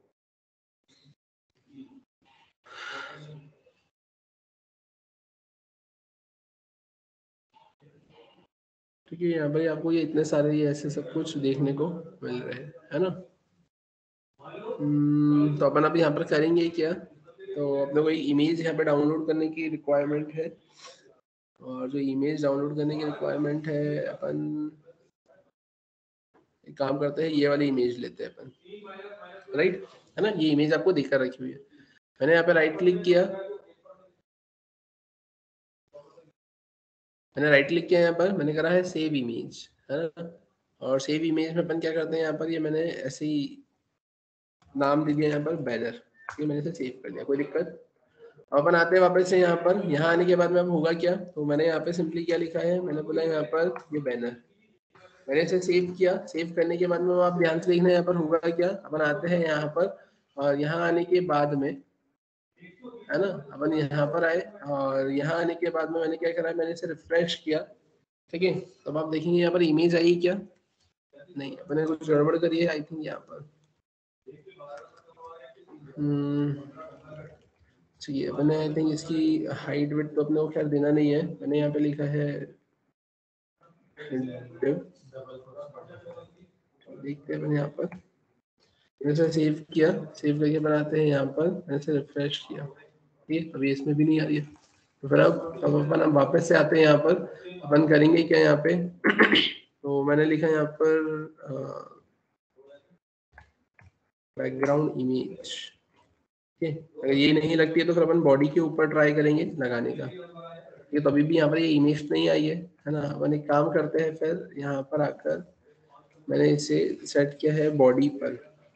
ठीक है, यहाँ पर आपको ये इतने सारे ये ऐसे सब कुछ देखने को मिल रहे हैं, है ना। हम्म, तो अपन अभी यहाँ पर करेंगे क्या, तो अपने को इमेज यहाँ पे डाउनलोड करने की रिक्वायरमेंट है, और जो इमेज डाउनलोड करने की रिक्वायरमेंट है, अपन एक काम करते हैं, ये वाली इमेज लेते हैं अपन, राइट, है ना। ये इमेज आपको दिखा रखी हुई है, मैंने यहाँ पे राइट क्लिक किया, मैंने राइट क्लिक किया यहाँ पर, मैंने करा है सेव इमेज, है ना। और सेव इमेज में अपन क्या करते हैं यहाँ पर, ये मैंने ऐसे ही नाम दे दिया यहाँ पर बैनर, ये मैंने इसे सेव कर लिया, कोई दिक्कत। अब अपन आते हैं वापस से यहाँ पर, यहाँ आने के बाद में अब होगा क्या, तो मैंने यहाँ पे सिंपली क्या लिखा है, मैंने बोला यहाँ पर ये बैनर, मैंने इसे सेव किया। सेव करने के बाद में आप ध्यान से देखना यहाँ पर होगा क्या, अपन आते हैं यहाँ पर, और यहाँ आने के बाद में, है ना, अपन यहाँ पर आए, और यहाँ आने के बाद में मैंने क्या करा, मैंने इसे रिफ्रेश किया, ठीक है। तो अब आप देखेंगे यहाँ पर इमेज आई क्या, नहीं, अपने कुछ गड़बड़ करी है आई थिंक यहाँ पर। ठीक है, अपने आई थिंक इसकी हाइट विड्थ तो अपने को खैर देना नहीं है, मैंने यहाँ पे लिखा है div, देखते हैं अपन यहाँ पर, मैंने सेव किया, सेव करके बनाते हैं यहाँ पर, मैंने इसे रिफ्रेश किया, ठीक है, अभी इसमें भी नहीं आ रही है। तो फिर अब अब अपन हम वापस से आते हैं यहाँ पर, अपन करेंगे क्या यहाँ पे तो मैंने लिखा यहाँ पर बैकग्राउंड इमेज, ठीक है। अगर ये नहीं लगती है तो फिर अपन बॉडी के ऊपर ट्राई करेंगे लगाने का, ये तो अभी भी यहाँ पर ये इमेज नहीं आई है, है ना। अपन एक काम करते हैं, फिर यहाँ पर आकर मैंने इसे सेट किया है बॉडी पर,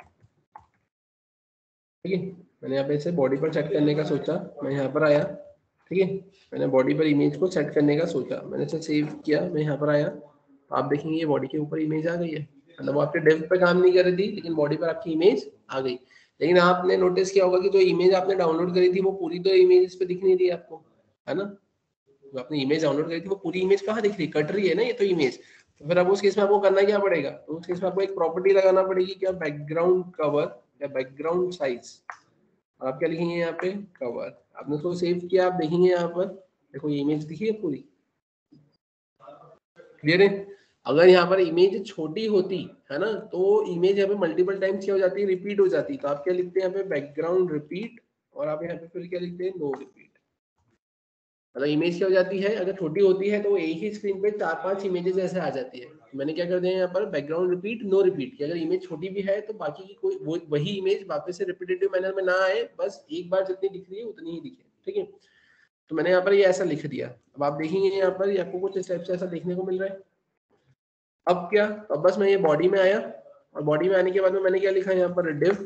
ठीक है। मैंने यहाँ पे इसे बॉडी पर सेट करने का सोचा, मैं यहाँ पर आया, ठीक है, मैंने बॉडी पर इमेज को सेट करने का सोचा, मैंने इसे सेव किया, मैं यहाँ पर आया, तो आप देखेंगे ये बॉडी के ऊपर इमेज आ गई है, मतलब वो आपके डेव पे काम नहीं कर रही थी, लेकिन बॉडी पर आपकी इमेज आ गई। लेकिन आपने नोटिस किया होगा कि जो इमेज आपने डाउनलोड करी थी वो पूरी तो इमेज इस पे दिख नहीं रही आपको, है ना। जो आपने इमेज डाउनलोड करी थी वो पूरी इमेज कहाँ दिख रही, कट रही है ना ये तो इमेज। तो फिर अब उस केस में आपको करना क्या पड़ेगा, तो उस केस में आपको एक प्रॉपर्टी लगाना पड़ेगी, क्या, बैकग्राउंड कवर या बैकग्राउंड साइज, आप क्या लिखेंगे यहाँ पे, कवर। आपने उसको सेव किया, आप देखेंगे यहाँ पर, देखो ये इमेज दिखी है पूरी, क्लियर है। अगर यहाँ पर इमेज छोटी होती है ना, तो इमेज यहाँ पे मल्टीपल टाइम्स क्या हो जाती है, रिपीट हो जाती है। तो आप क्या लिखते हैं यहाँ पे, बैकग्राउंड रिपीट, और आप यहाँ पे फिर क्या लिखते हैं, नो रिपीट। मतलब इमेज क्या हो जाती है, अगर छोटी होती है तो एक ही स्क्रीन पे चार पांच इमेजेस ऐसे आ जाती है। मैंने क्या कर दिया यहाँ पर, बैकग्राउंड रिपीट नो रिपीट, कि अगर इमेज छोटी भी है तो बाकी की कोई वो, वही इमेज वापस से रिपीटेटिव मैनर में ना आए, बस एक बार जितनी दिख रही है उतनी ही दिखे, ठीक है। तो मैंने यहाँ पर ये ऐसा लिख दिया। अब आप देखेंगे यहाँ पर ये आपको कुछ इस टाइप से ऐसा देखने को मिल रहा है। अब क्या, अब बस मैं ये बॉडी में आया, और बॉडी में आने के बाद में मैंने क्या लिखा यहाँ पर, डिव,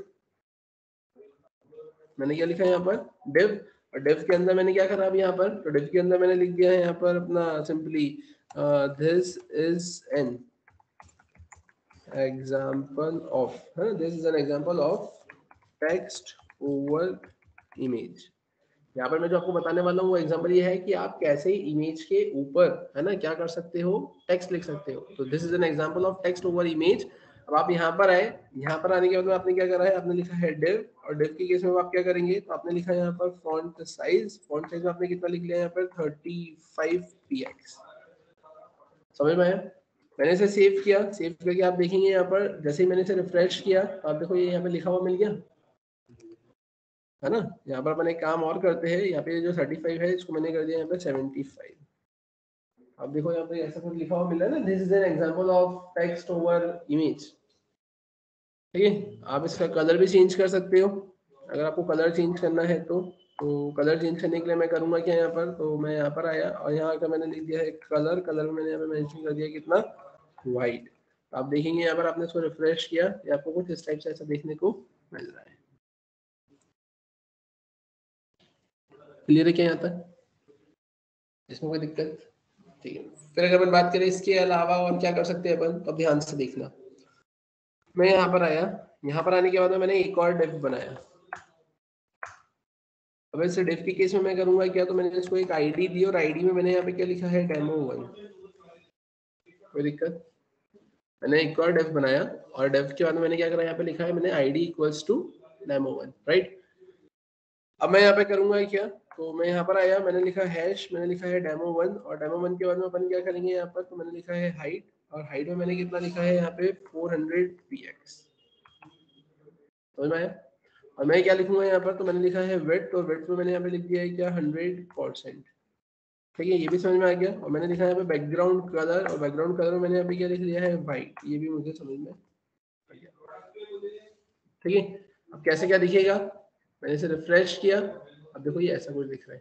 मैंने क्या लिखा यहाँ पर, डिव, और डिव के अंदर मैंने क्या करा अभी यहाँ पर, तो डिव के अंदर मैंने लिख दिया है यहाँ पर अपना simply, this is an example of, है ना, this is an example of text over image, यहाँ पर मैं जो आपको बताने वाला हूँ वो एग्जांपल ये है कि आप कैसे इमेज के ऊपर है ना क्या कर सकते हो, टेक्स्ट लिख सकते हो। तो this is an example of text over image. अब आप यहाँ पर आए, यहाँ पर आने के बाद आपने क्या करा है, आपने लिखा है डिव, और डिव के केस में आप क्या करेंगे, तो आपने लिखा है यहाँ पर फॉन्ट साइज। फॉन्ट साइज में आपने कितना लिख लिया यहाँ पर थर्टी फाइव पी एक्स। समझ में आया? मैंने इसे सेव किया, सेव करके आप देखेंगे यहाँ पर जैसे ही मैंने इसे रिफ्रेश किया तो आप देखो ये यहाँ पे लिखा हुआ मिल गया है ना। यहाँ पर अपन एक काम और करते हैं, यहाँ पे जो थर्टी फाइव है इसको मैंने कर दिया यहाँ पे सेवेंटी फाइव। अब देखो यहाँ पे ऐसा कुछ लिखा हुआ मिल रहा है ना, this is an example of text over image. ठीक है, आप इसका कलर भी चेंज कर सकते हो अगर आपको कलर चेंज करना है तो। तो कलर चेंज करने के लिए मैं करूंगा क्या यहाँ पर, तो मैं यहाँ पर आया और यहाँ का मैंने लिख दिया है कलर। कलर में मैंने यहाँ पे मेंशन कर दिया कितना, व्हाइट। आप देखेंगे यहाँ पर आपने इसको रिफ्रेश किया, ये आपको कुछ इस टाइप से ऐसा देखने को मिल रहा है। क्लियर है क्या यहाँ तक, इसमें कोई दिक्कत? ठीक है, फिर अगर अपन बात करें इसके अलावा और क्या कर सकते हैं अपन, तो अब ध्यान से देखना। मैं यहाँ पर आया, यहाँ पर आने के बाद में मैंने एक और डिव बनाया। अब इस डिव के केस में मैं करूंगा क्या, तो मैंने इसको एक आईडी दी और आईडी में मैंने यहाँ पे क्या लिखा है, डेमो वन। कोई दिक्कत? मैंने एक और डिव बनाया और डिव के बाद में मैंने क्या करा, यहाँ पे लिखा है मैंने ID equals to demo one, right. अब मैं यहाँ पे करूंगा क्या, तो मैं यहाँ पर आया, मैंने लिखा हैश, मैंने लिखा है डेमो वन, और डेमो वन के बाद में अपन क्या करेंगे यहाँ पर, तो मैंने लिखा है हाइट, और हाइट में मैंने कितना लिखा है यहाँ पे फोर हंड्रेड पी एक्स। समझ में आया? और मैं क्या लिखूंगा यहाँ पर, तो मैंने लिखा है विड्थ, और विड्थ में मैंने यहाँ पे लिख दिया है क्या, हंड्रेड परसेंट। ठीक है, ये भी समझ में आ गया। और मैंने लिखा है यहाँ पे बैकग्राउंड कलर, और बैकग्राउंड कलर में मैंने यहाँ पे क्या लिख लिया है, व्हाइट। ये भी मुझे समझ में आ गया। ठीक है, अब कैसे क्या दिखेगा, मैंने इसे रिफ्रेश किया, अब देखो ये ऐसा कुछ दिख रहा है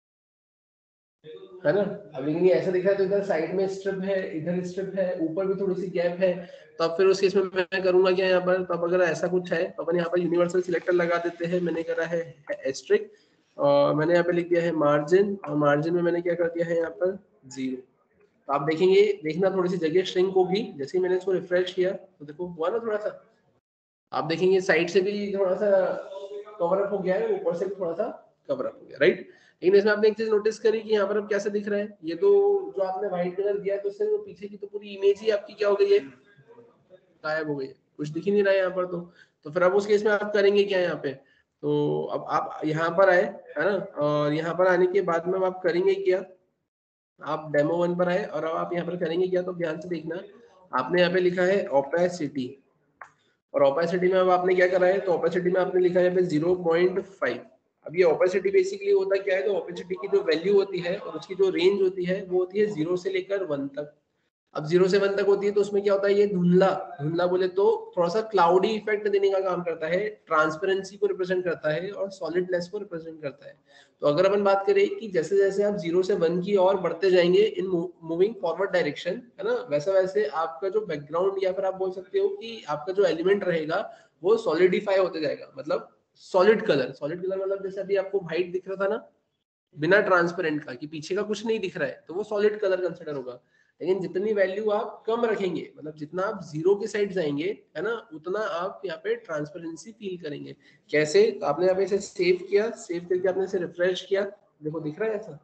है ना। अब लेकिन ये ऐसा दिख रहा है, तो इधर साइड में स्ट्रिप है, इधर स्ट्रिप है, ऊपर भी थोड़ी सी गैप है। तो अब फिर उस केस में मैं करूंगा क्या यहाँ पर, तो अब अगर ऐसा कुछ है तो अपन यहाँ पर यूनिवर्सल सिलेक्टर लगा देते हैं। मैंने करा है एस्ट्रिक, और मैंने यहाँ पे लिख दिया है मार्जिन, और मार्जिन में मैंने क्या कर दिया है यहाँ पर जीरो। तो आप देखेंगे, देखना थोड़ी सी जगह श्रिंक होगी। जैसे ही मैंने इसको रिफ्रेश किया तो देखो हुआ ना थोड़ा सा, आप देखेंगे साइड से भी थोड़ा सा कवर अप हो गया है, ऊपर से भी थोड़ा सा कवर अप हो गया, राइट। लेकिन इसमें आपने एक चीज नोटिस करी कि यहाँ पर अब कैसे दिख रहा है, ये तो जो आपने व्हाइट कलर दिया है तो उससे पीछे की तो पूरी इमेज ही आपकी क्या हो गई है, गायब हो गई है, कुछ दिख ही नहीं रहा है यहाँ पर। तो तो फिर अब उस केस में आप करेंगे क्या यहाँ पे, तो अब आप यहाँ पर आए है ना, और यहाँ पर आने के बाद में आप करेंगे क्या, आप डेमो वन पर आए और अब आप यहाँ पर करेंगे क्या, तो ध्यान से देखना। आपने यहाँ पे लिखा है ओपेसिटी, और ओपेसिटी में अब आपने क्या करा है, तो ओपेसिटी में आपने लिखा है पे ज़ीरो पॉइंट फाइव। अब ये ओपेसिटी बेसिकली होता क्या है, तो ओपेसिटी की जो वैल्यू होती है और उसकी जो रेंज होती है वो होती है जीरो से लेकर वन तक। अब जीरो से वन तक होती है तो उसमें क्या होता है, ये धुंधला धुंधला बोले तो थोड़ा सा क्लाउडी इफेक्ट देने का काम करता है, ट्रांसपेरेंसी को रिप्रेजेंट करता है और सॉलिडनेस को रिप्रेजेंट करता है। तो अगर अपन बात करें कि जैसे जैसे आप जीरो से वन की ओर बढ़ते जाएंगे इन मूविंग फॉरवर्ड डायरेक्शन है ना, वैसे वैसे आपका जो बैकग्राउंड या फिर आप बोल सकते हो कि आपका जो एलिमेंट रहेगा वो सॉलिडिफाई होते जाएगा, मतलब सॉलिड कलर। सॉलिड कलर मतलब जैसे अभी आपको व्हाइट दिख रहा था ना, बिना ट्रांसपेरेंट का, कि पीछे का कुछ नहीं दिख रहा है, तो वो सॉलिड कलर कंसिडर होगा। लेकिन जितनी वैल्यू आप कम रखेंगे, मतलब जितना आप जीरो के साइड जाएंगे है ना, उतना आप यहाँ पे ट्रांसपेरेंसी फील करेंगे। कैसे, तो आपने यहाँ पे इसे सेव किया, सेव करके आपने इसे रिफ्रेश किया, देखो दिख रहा है ऐसा।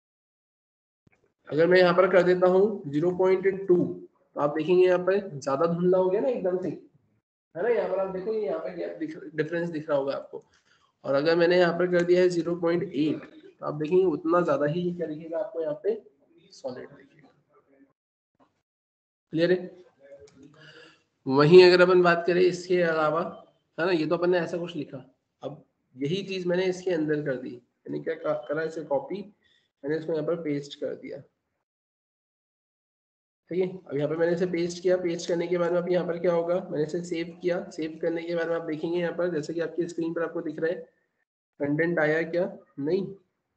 अगर मैं यहाँ पर कर देता हूँ जीरो पॉइंट टू, तो आप देखेंगे यहाँ पे ज्यादा धुंधला हो गया ना एकदम से, है ना। यहाँ पर आप देखो यहाँ पे डिफरेंस दिख रहा होगा आपको। और अगर मैंने यहाँ पर कर दिया है जीरो पॉइंट एट, तो आप देखेंगे उतना ज्यादा ही क्या दिखेगा आपको यहाँ पे, सॉलिड दिखेगा। क्लियर है? वहीं अगर अपन बात करें इसके अलावा, है ना, ये तो अपन ने ऐसा कुछ लिखा, अब यही चीज मैंने इसके अंदर कर दी। मैंने क्या करा, इसे कॉपी, मैंने इसको यहाँ पर पेस्ट कर दिया। ठीक है, अब यहाँ पर मैंने इसे पेस्ट किया, पेस्ट करने के बाद में अब यहाँ पर क्या होगा, मैंने इसे सेव किया, सेव करने के बाद में आप देखेंगे यहाँ पर जैसे कि आपकी स्क्रीन पर आपको दिख रहा है, कंटेंट आया क्या, नहीं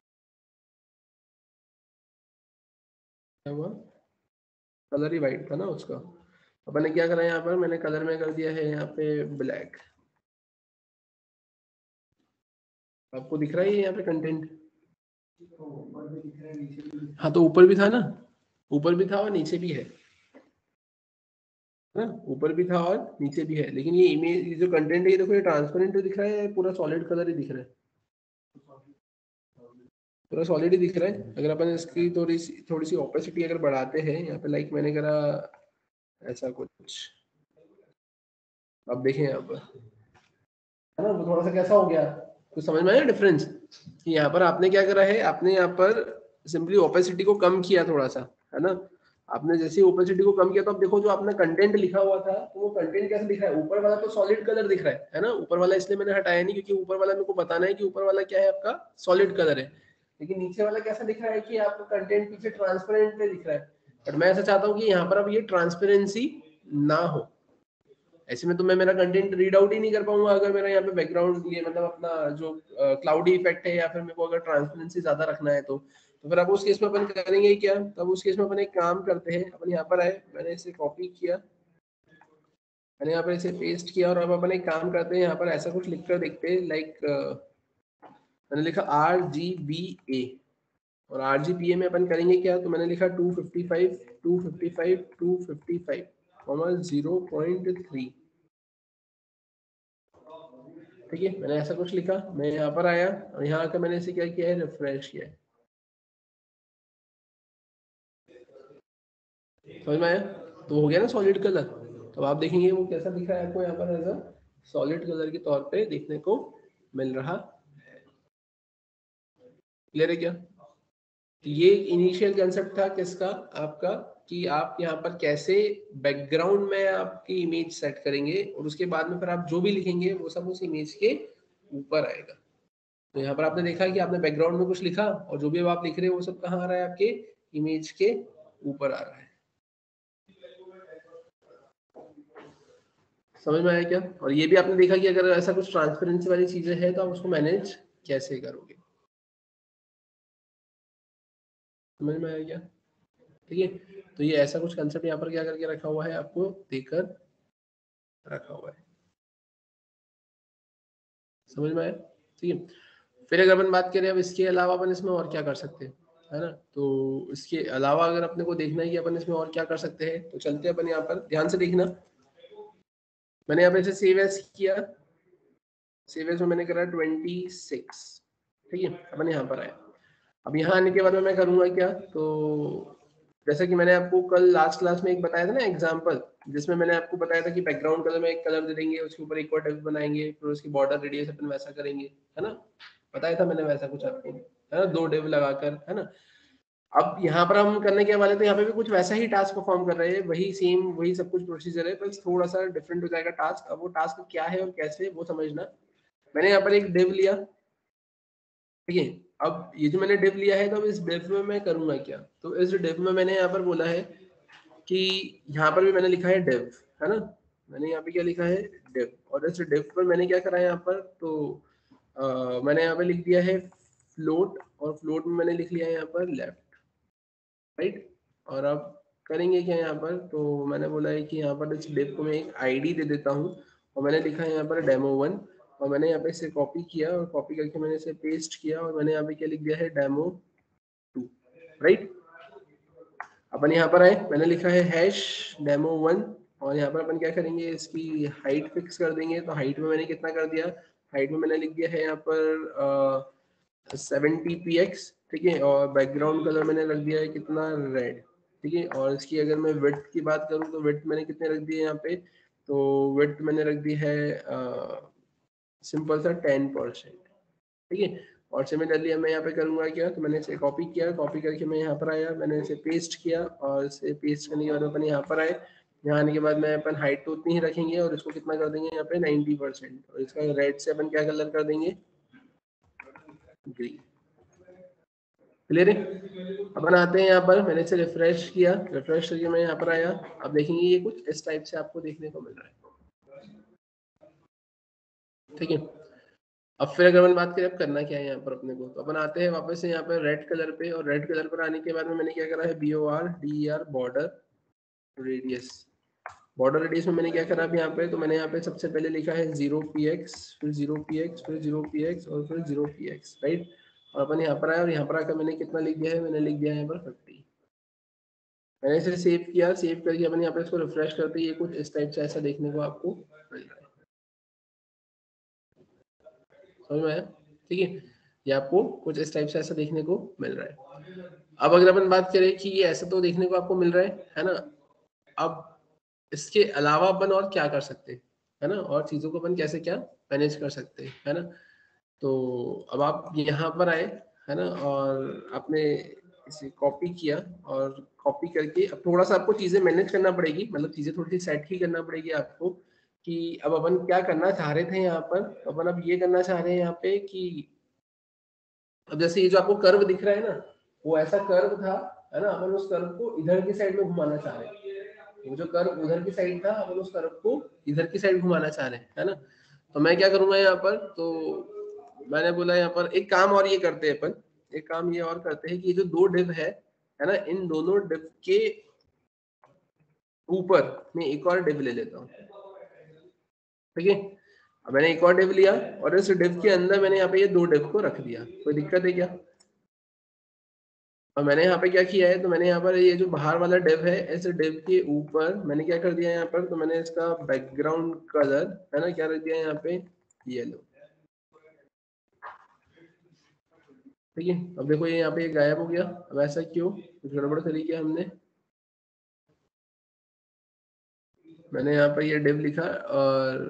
क्या हुआ, कलर ही वाइट था ना उसका। अपन ने क्या करा यहाँ पर, मैंने कलर में कर दिया है यहाँ पे ब्लैक। आपको दिख रहा है यहाँ पे कंटेंट, हाँ तो ऊपर भी था ना, ऊपर भी था और नीचे भी है ना, ऊपर भी था और नीचे भी है। लेकिन ये इमेज जो कंटेंट है ये देखो, ये ट्रांसपेरेंट दिख रहा है, पूरा सॉलिड कलर ही दिख रहा है। पूरा सॉलिड ही दिख रहा है। अगर अपन इसकी थोड़ी सी थोड़ी सी ओपेसिटी अगर बढ़ाते हैं यहाँ पे, लाइक मैंने करा ऐसा कुछ, अब देखें यहाँ पर है ना, वो थोड़ा सा कैसा हो गया, कुछ समझ में आया डिफरेंस? कि यहाँ पर आपने क्या करा है, आपने यहाँ पर सिंपली ओपेसिटी को कम किया थोड़ा सा, है ना। आपने जैसे ओपेसिटी को कम किया तो अब देखो जो आपने कंटेंट लिखा हुआ था, तो वो कंटेंट कैसे दिख रहा है, ऊपर वाला तो सॉलिड कलर दिख रहा है है ना। ऊपर वाला इसलिए मैंने हटाया नहीं क्योंकि ऊपर वाला मेरे को बताना है कि ऊपर वाला क्या है, आपका सॉलिड कलर है। लेकिन नीचे वाला कैसा दिख रहा है कि आपका कंटेंट पीछे ट्रांसपेरेंट में दिख रहा है। बट मैं ऐसा चाहता हूँ कि यहाँ पर अब ये ट्रांसपेरेंसी ना हो। ऐसे में तो मैं मेरा कंटेंट रीड आउट ही नहीं कर पाऊंगा अगर मेरा यहाँ पे बैकग्राउंड ये मतलब अपना जो क्लाउडी इफेक्ट है, या फिर मेरे को अगर ट्रांसपेरेंसी ज्यादा रखना है तो तो फिर अब उस केस में अपन करेंगे क्या, तब उस केस में अपन एक काम करते हैं, अपन यहाँ पर आए, मैंने इसे कॉपी किया, मैंने यहाँ पर इसे पेस्ट किया, और अब अपन एक काम करते हैं, यहाँ पर ऐसा कुछ लिख कर देखते हैं, लाइक मैंने लिखा आर जी बी ए, और आर जी बी ए में अपन करेंगे क्या, तो मैंने लिखा two fifty five two fifty five two fifty five comma zero point three. ठीक है, मैंने ऐसा कुछ लिखा, मैं यहाँ पर आया और यहाँ आकर मैंने इसे क्या किया है, रिफ्रेश किया है। समझ में आया? तो हो गया ना सॉलिड कलर। तो आप देखेंगे वो कैसा दिख रहा है आपको यहाँ पर, एज अ सॉलिड कलर के तौर पे देखने को मिल रहा है। क्लियर है क्या? तो ये इनिशियल कंसेप्ट था किसका, आपका, कि आप यहाँ पर कैसे बैकग्राउंड में आपकी इमेज सेट करेंगे, और उसके बाद में फिर आप जो भी लिखेंगे वो सब उस इमेज के ऊपर आएगा। तो यहाँ पर आपने देखा कि आपने बैकग्राउंड में कुछ लिखा, और जो भी आप लिख रहे हो वो सब कहाँ आ रहा है, आपके इमेज के ऊपर आ रहा है। समझ में आया क्या? और ये भी आपने देखा कि अगर ऐसा कुछ ट्रांसपेरेंसी वाली चीजें है तो आप उसको मैनेज कैसे करोगे। समझ में आया क्या? ठीक है, तो ये ऐसा कुछ कंसेप्ट यहाँ पर क्या करके रखा हुआ है, आपको देकर रखा हुआ है। समझ में आया? ठीक है, फिर अगर अपन बात करें अब इसके अलावा अपन इसमें और क्या कर सकते हैं, है ना। तो इसके अलावा अगर अपने को देखना है कि अपन इसमें और क्या कर सकते हैं, तो चलते हैं अपन यहाँ पर, ध्यान से देखना। मैंने यहाँ पे इसे सेव एज किया, सेव एज में मैंने करा ट्वेंटी सिक्स। ठीक है, अपन यहाँ पर आए, अब यहाँ आने के बाद में मैं करूँगा क्या, तो जैसा कि मैंने आपको कल लास्ट क्लास में एक बताया था ना एग्जांपल, जिसमें मैंने आपको बताया था कि बैकग्राउंड कलर में एक कलर दे देंगे, उसके ऊपर एक और टेक्स्ट बनाएंगे, फिर उसकी बॉर्डर रेडियस अपन वैसा करेंगे, है ना। बताया था मैंने वैसा कुछ आपको, है ना, दो डिव लगाकर, है ना। अब यहाँ पर हम करने के वाले तो यहाँ पे भी कुछ वैसा ही टास्क परफॉर्म कर रहे हैं, वही सेम वही सब कुछ प्रोसीजर है, बस थोड़ा सा डिफरेंट हो जाएगा टास्क। अब वो टास्क क्या है और कैसे, वो समझना। मैंने यहाँ पर एक डिव लिया, ठीक है। अब ये जो मैंने डिव लिया है, तो अब इस डिव में मैं करूंगा क्या, तो इस डिव में मैंने यहाँ पर बोला है कि यहाँ पर भी मैंने लिखा है डिव, है ना। मैंने यहाँ पे क्या लिखा है, डिव, और इस डिव पर मैंने क्या करा है यहाँ पर, तो आ, मैंने यहाँ पे लिख दिया है फ्लोट, और फ्लोट में मैंने लिख लिया है यहाँ पर लेफ्ट, राइट। और अब करेंगे क्या यहाँ पर, तो मैंने बोला है कि यहाँ पर इस डिव को मैं एक आईडी दे देता हूँ, और मैंने लिखा है यहाँ पर डेमो वन, और मैंने यहाँ पे इसे कॉपी किया, और कॉपी करके मैंने इसे पेस्ट किया, और मैंने यहाँ पे क्या लिख दिया है, डेमो टू, राइट। अपन यहाँ पर आए, मैंने लिखा है हैश डेमो वन, और यहाँ पर अपन क्या करेंगे, इसकी हाइट फिक्स कर देंगे। तो हाइट में मैंने कितना कर दिया, हाइट में मैंने लिख दिया है यहाँ पर सेवेंटी पी एक्स, ठीक है। और बैकग्राउंड कलर मैंने रख दिया है कितना, रेड, ठीक है। और इसकी अगर मैं विड्थ की बात करूँ, तो विड्थ मैंने कितने रख दिए यहाँ पे, तो विड्थ मैंने रख दी है सिंपल सा टेन परसेंट, ठीक है। और सिमिलरली मैं यहाँ पे करूँगा क्या, तो मैंने इसे कॉपी किया, कॉपी करके मैं यहाँ पर आया, मैंने इसे पेस्ट किया, और इसे पेस्ट करने के बाद अपन यहाँ पर आए, यहाँ आने के बाद मैं अपन हाइट तो उतनी ही रखेंगे, और इसको कितना कर देंगे यहाँ पे नाइन्टी परसेंट, और इसका रेड से अपन क्या कलर कर देंगे, ग्रीन। क्लियर है? अपन आते हैं यहाँ पर, मैंने इसे रिफ्रेश किया, रिफ्रेश करके मैं यहाँ पर आया, अब देखेंगे ये कुछ इस टाइप से आपको देखने को मिल रहा है, ठीक है। अब फिर अगर अपन बात करें अब करना क्या है यहाँ पर अपने को, तो अपन आते हैं वापस से यहाँ पर रेड कलर पे, और रेड कलर पर आने के बाद में मैंने क्या करा है, B O R D R border radius, border radius में मैंने क्या करा अब यहाँ पे, तो मैंने यहाँ पे सबसे पहले लिखा है जीरो पी एक्स, फिर जीरो पी एक्स, फिर जीरो पी एक्स, और फिर जीरो पी एक्स, राइट। और अपन यहाँ पर आया, और यहाँ पर आकर मैंने कितना लिख दिया है, मैंने लिख दिया है यहाँ पर फिफ्टी। मैंने इसे सेव किया, सेव करके अपन यहाँ पे इसको रिफ्रेश करते ये कुछ इस टाइप से ऐसा देखने को आपको मिल रहा है। समझ में आया? ठीक है, ये आपको कुछ इस टाइप से ऐसा देखने को मिल रहा है। अब अगर अपन बात करें कि ये ऐसा तो देखने को आपको मिल रहा है है ना, अब इसके अलावा अपन और क्या कर सकते हैं, है ना, और चीजों को अपन कैसे क्या मैनेज कर सकते हैं, है ना। तो अब आप यहाँ पर आए, है ना, और आपने इसे कॉपी किया और कॉपी करके अब थोड़ा सा आपको चीजें मैनेज करना पड़ेगी, मतलब चीजें थोड़ी सी सेट ही करना पड़ेगी आपको कि अब अपन क्या करना चाह रहे थे यहाँ पर। तो अपन अब ये करना चाह रहे हैं यहाँ पे कि अब जैसे ये जो आपको कर्व दिख रहा है ना, वो ऐसा कर्व था, है ना, अपन उस कर्व को इधर की साइड में घुमाना चाह रहे हैं। वो जो कर्व उधर की साइड था, अपन उस कर्व को इधर की साइड घुमाना चाह रहे हैं, है ना। तो मैं क्या करूंगा यहाँ पर, तो मैंने बोला यहाँ पर एक काम और ये करते हैं अपन, एक काम ये और करते हैं कि ये जो दो डिव है है ना, इन दोनों डिव के ऊपर मैं एक और डिव ले लेता हूँ, ठीक है। अब मैंने एक और डिव लिया और इस डिव के अंदर मैंने यहाँ पे ये दो डिव को रख दिया, कोई दिक्कत है क्या। और मैंने यहाँ पे क्या किया है, तो मैंने यहाँ पर ये जो बाहर वाला डिव है, इस डिव के ऊपर मैंने क्या कर दिया यहाँ पर, तो मैंने इसका बैकग्राउंड कलर, है ना, क्या रख दिया यहाँ पे, येलो, ठीक है। अब देखो ये यहाँ पे ये गायब हो गया, अब ऐसा क्यों, कुछ गड़बड़ करी क्या हमने। मैंने यहाँ पर ये डिव लिखा और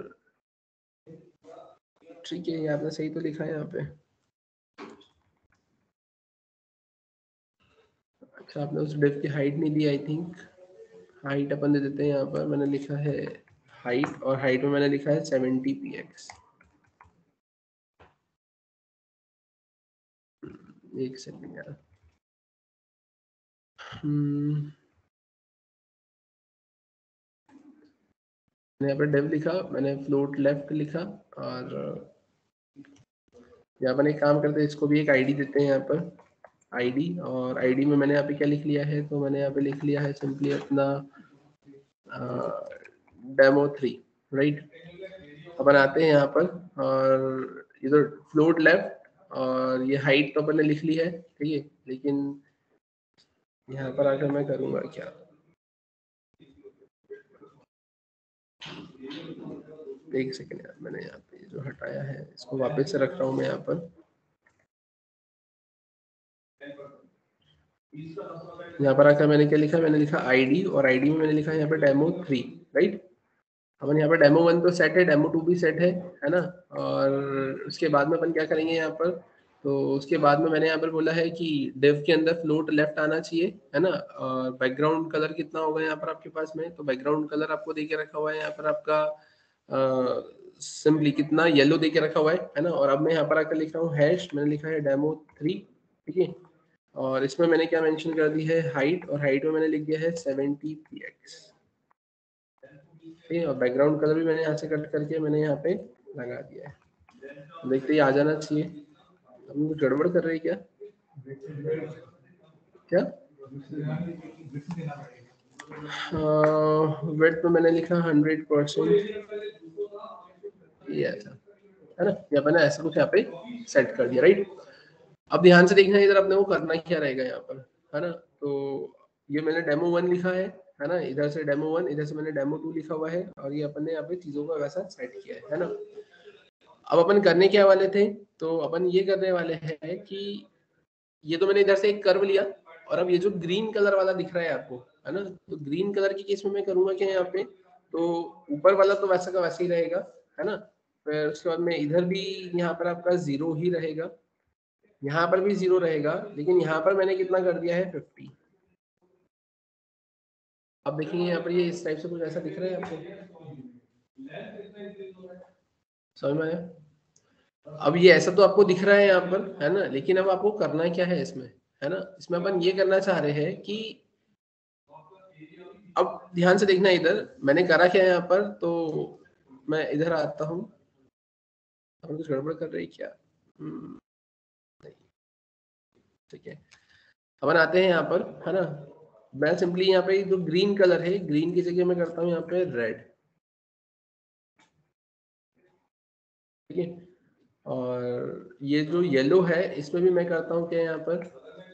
ठीक है, ये आपने सही तो लिखा है यहाँ पे। अच्छा, आपने उस डिव की हाइट नहीं दी, आई थिंक हाइट अपन दे देते हैं यहाँ पर। मैंने लिखा है हाइट, और हाइट में मैंने लिखा है सेवेंटी पी एक्स। एक सेकंड यार, हम्म मैंने यहाँ पर डिव लिखा, मैंने फ्लोट लेफ्ट लिखा, और यहाँ पर एक काम करते हैं, इसको भी एक आईडी देते हैं यहाँ पर, आईडी। और आईडी में मैंने यहाँ पे क्या लिख लिया है, तो मैंने यहाँ पे लिख लिया है सिंपली अपना डेमो थ्री, राइट। अपन आते हैं यहाँ पर और इधर फ्लोट लेफ्ट, और ये हाइट तो अपन ने लिख ली है, ठीक है, लेकिन यहाँ पर आकर मैं करूँगा क्या, एक सेकंड यार, मैंने यहाँ पे जो हटाया है इसको वापस से रख रहा हूँ मैं यहाँ पर। यहाँ पर आकर मैंने क्या लिखा, मैंने लिखा आईडी, और आईडी में मैंने लिखा है यहाँ पे डेमो थ्री, राइट। अपन यहाँ पर डेमो वन तो सेट है, डेमो टू भी सेट है है ना। और उसके बाद में अपन क्या करेंगे यहाँ पर, तो उसके बाद में मैंने यहाँ पर बोला है कि डिव के अंदर फ्लोट लेफ्ट आना चाहिए, है ना। और बैकग्राउंड कलर कितना होगा यहाँ पर आपके पास में, तो बैकग्राउंड कलर आपको दे के रखा हुआ है यहाँ पर आपका सिंपली कितना येलो दे के रखा हुआ है है ना। और अब मैं यहाँ पर आकर लिख रहा हूँ हैश, मैंने लिखा है डेमो थ्री, ठीक है। और इसमें मैंने क्या मेंशन कर दी है, हाइट, और हाइट में मैंने लिख दिया है सेवेंटी पी एक्स, ठीक है। और बैकग्राउंड कलर भी मैंने यहाँ से कट करके मैंने यहाँ पे लगा दिया है, देखते ही आ जाना चाहिए। हम कुछ गड़बड़ कर रहे हैं क्या क्या, वेट तो मैंने लिखा हंड्रेड परसेंट, ये ऐसा है ना, ये मैंने ऐसा कुछ यहाँ पे सेट कर दिया, राइट। अब ध्यान से देखना इधर अपने को करना क्या रहेगा यहाँ पर, है ना। तो ये मैंने डेमो वन लिखा है है ना, इधर से डेमो वन, इधर से मैंने डेमो टू लिखा हुआ है, और ये अपन ने यहाँ पे चीजों का वैसा सेट किया है है ना। अब अपन करने क्या वाले थे, तो अपन ये करने वाले हैं कि ये तो मैंने इधर से एक कर्व लिया, और अब ये जो ग्रीन कलर वाला दिख रहा है आपको, है ना, तो ग्रीन कलर की केस में मैं करूंगा क्या यहाँ पे, तो ऊपर वाला तो वैसा का वैसा ही रहेगा, है ना। फिर उसके बाद में इधर भी यहाँ पर आपका जीरो ही रहेगा, यहाँ पर भी जीरो रहेगा, लेकिन यहाँ पर मैंने कितना कर दिया है फिफ्टी। अब देखेंगे यहाँ पर ये इस टाइप से कुछ ऐसा दिख रहा है आपको, समझ में आया। अब ये ऐसा तो आपको दिख रहा है यहाँ पर, है ना, लेकिन अब आपको करना क्या है इसमें, है ना। इसमें अपन ये करना चाह रहे हैं कि अब ध्यान से देखना, इधर मैंने करा क्या है यहाँ पर, तो मैं इधर आता हूँ, हम कुछ गड़बड़ कर रही क्या, हम्म, नहीं, ठीक है। अपन आते हैं यहाँ पर, है ना, मैं सिंपली यहाँ पे जो ग्रीन कलर है, ग्रीन की जगह मैं करता हूँ यहाँ पे रेड, ठीक है। और ये जो येलो है इसमें भी मैं करता हूँ क्या यहाँ पर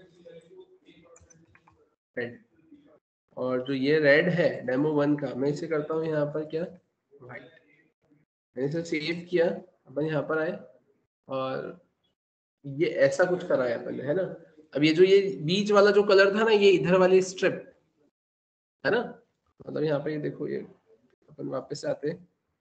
रेड, और जो ये रेड है डेमो वन का, मैं इसे करता हूँ यहाँ पर क्या व्हाइट। मैंने इसे सेव किया, अपन यहाँ पर आए और ये ऐसा कुछ करा है अपन ने, है ना। अब ये जो ये बीच वाला जो कलर था ना, ये इधर वाली स्ट्रिप है ना, मतलब यहाँ पे ये देखो, ये अपन वापस से आते हैं,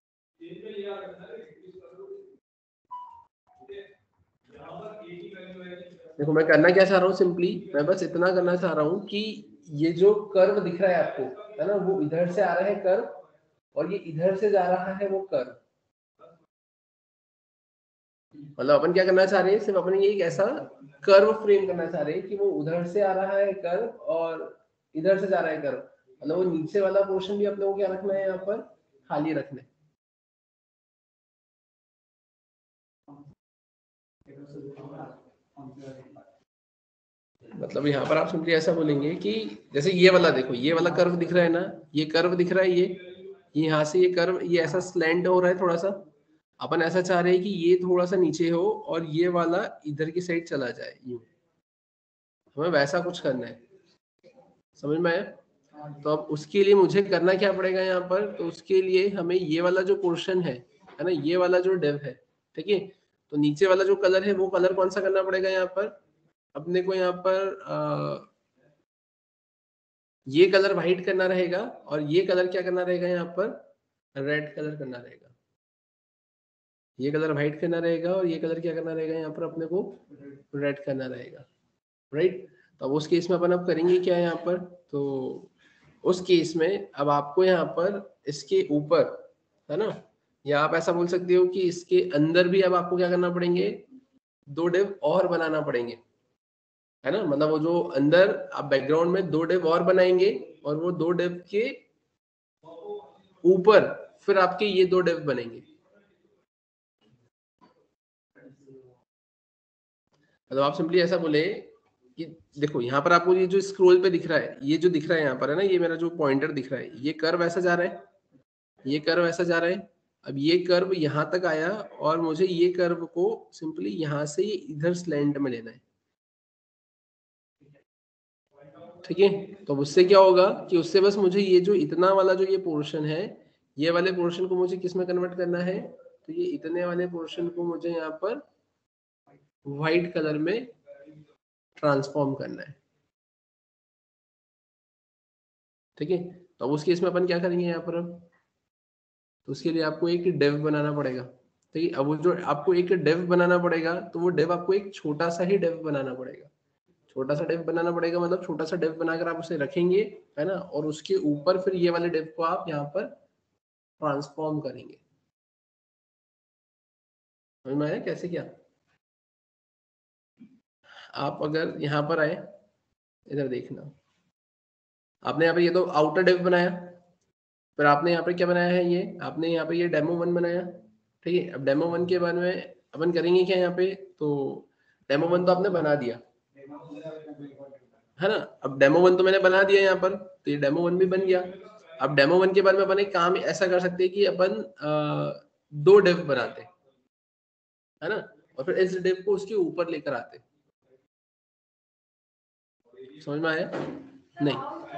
देखो मैं करना क्या चाह रहा हूँ, सिंपली मैं बस इतना करना चाह रहा हूँ कि ये जो कर्व दिख रहा है आपको, है ना, वो इधर से आ रहा है कर्व, और ये इधर से जा रहा है वो कर्व। मतलब अपन क्या करना चाह रहे हैं, सिर्फ अपन ये एक ऐसा कर्व फ्रेम करना चाह रहे हैं कि वो उधर से आ रहा है कर्व और इधर से जा रहा है कर्व, मतलब वो नीचे वाला पोर्शन भी अपने को क्या रखना है, यहाँ पर खाली रखना है। मतलब यहाँ पर आप सिंपली ऐसा बोलेंगे कि जैसे ये वाला देखो, ये वाला कर्व दिख रहा है ना, ये कर्व दिख रहा है, ये यहाँ से ये कर्व ये ऐसा स्लैंट हो रहा है थोड़ा सा, अपन ऐसा चाह रहे हैं कि ये थोड़ा सा नीचे हो और ये वाला इधर की साइड चला जाए, यूं हमें वैसा कुछ करना है, समझ में आया। तो अब उसके लिए मुझे करना क्या पड़ेगा यहाँ पर, तो उसके लिए हमें ये वाला जो पोर्शन है है ना, ये वाला जो डेव है, ठीक है, तो नीचे वाला जो कलर है वो कलर कौन सा करना पड़ेगा यहाँ पर अपने को, यहाँ पर आ, ये कलर व्हाइट करना रहेगा और ये कलर क्या करना रहेगा, यहाँ पर रेड कलर करना रहेगा। ये कलर व्हाइट करना रहेगा और ये कलर क्या करना रहेगा, यहाँ पर अपने को रेड करना रहेगा, राइट। तो अब उस केस में अपन अब करेंगे क्या यहाँ पर, तो उस केस में अब आपको यहाँ पर इसके ऊपर, है ना, या आप ऐसा बोल सकते हो कि इसके अंदर भी अब आपको क्या करना पड़ेंगे, दो डिव और बनाना पड़ेंगे, है ना, मतलब वो जो अंदर आप बैकग्राउंड में दो डिव और बनाएंगे और वो दो डिव के ऊपर फिर आपके ये दो डिव बनेंगे। मतलब आप सिंपली ऐसा बोले कि देखो यहाँ पर आपको ये जो स्क्रोल पे दिख रहा है, ये जो दिख रहा है यहाँ पर, है ना, ये मेरा जो पॉइंटर दिख रहा है, ये कर्व ऐसा जा रहा है, ये कर्व ऐसा जा रहा है। अब ये कर्व यहाँ तक आया और मुझे ये कर्व को सिंपली यहाँ से ये इधर स्लैंट में लेना है, ठीक है। तो उससे क्या होगा कि उससे बस मुझे ये जो इतना वाला जो ये पोर्शन है, ये वाले पोर्शन को मुझे किस में कन्वर्ट करना है, तो ये इतने वाले पोर्शन को मुझे यहाँ पर व्हाइट कलर में ट्रांसफॉर्म करना है, ठीक है। तो उस केस में अपन क्या करेंगे यहाँ पर, अब तो उसके लिए आपको एक डेव बनाना पड़ेगा, ठीक है। अब वो जो आपको एक डेव बनाना पड़ेगा, तो वो डेव आपको एक छोटा सा ही डेव बनाना पड़ेगा, छोटा सा डेव बनाना पड़ेगा, मतलब छोटा सा डेव बनाकर आप उसे रखेंगे, है ना, और उसके ऊपर फिर ये वाले डेव को आप यहाँ पर ट्रांसफॉर्म करेंगे। समझ में आया कैसे क्या। आप अगर यहाँ पर आए, इधर देखना, आपने यहाँ पे ये तो आउटर डेव बनाया, फिर आपने यहाँ पे क्या बनाया है, ये आपने यहाँ पे ये डेमो वन बनाया, ठीक है। अब डेमो वन के बारे में अपन करेंगे क्या यहाँ पे, तो डेमो वन तो आपने बना दिया, है ना। अब डेमो वन तो मैंने बना दिया यहाँ पर, तो ये डेमो वन भी बन गया। अब डेमो वन के बारे में अपन एक काम ऐसा कर सकते हैं कि अपन आ, दो डेव बनाते, है ना, और फिर इस डेव को उसके ऊपर लेकर आते। समझ में आया नहीं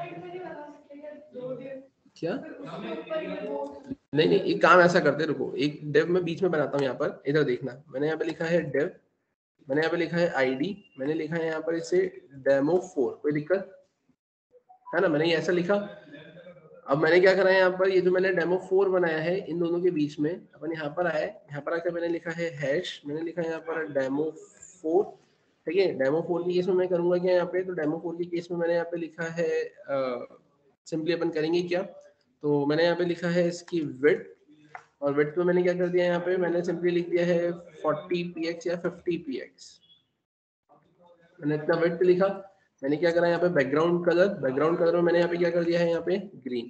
क्या, नहीं नहीं एक काम ऐसा करते, रुको, एक डेव मैं बीच में बनाता हूँ यहाँ पर, इधर देखना, मैंने यहाँ पे लिखा है डेव, मैंने यहाँ पे लिखा है आईडी, मैंने लिखा है यहाँ पर इसे डेमो फोर, कोई दिक्कत है ना, मैंने ये ऐसा लिखा। अब मैंने क्या करा है यहाँ पर, ये जो मैंने डेमो फोर बनाया है इन दोनों के बीच में, अपन यहाँ पर आए, यहाँ पर आकर मैंने लिखा है हैश, मैंने लिखा है यहाँ पर डेमो फोर, ठीक है। डेमो फोर के केस में मैं करूंगा क्या यहाँ पे, तो डेमो फोर के केस में मैंने यहाँ पे लिखा है, सिंपली अपन करेंगे क्या, तो मैंने यहाँ पे लिखा है इसकी विड्थ, और विड्थ में मैंने क्या कर दिया यहाँ पे, मैंने सिंपली लिख दिया है फोर्टी पी एक्स या फिफ्टी पी एक्स, मैंने इतना विड्थ लिखा। मैंने क्या करा यहाँ पे, बैकग्राउंड कलर, बैकग्राउंड कलर में मैंने यहाँ पे क्या कर दिया है, यहाँ पे ग्रीन,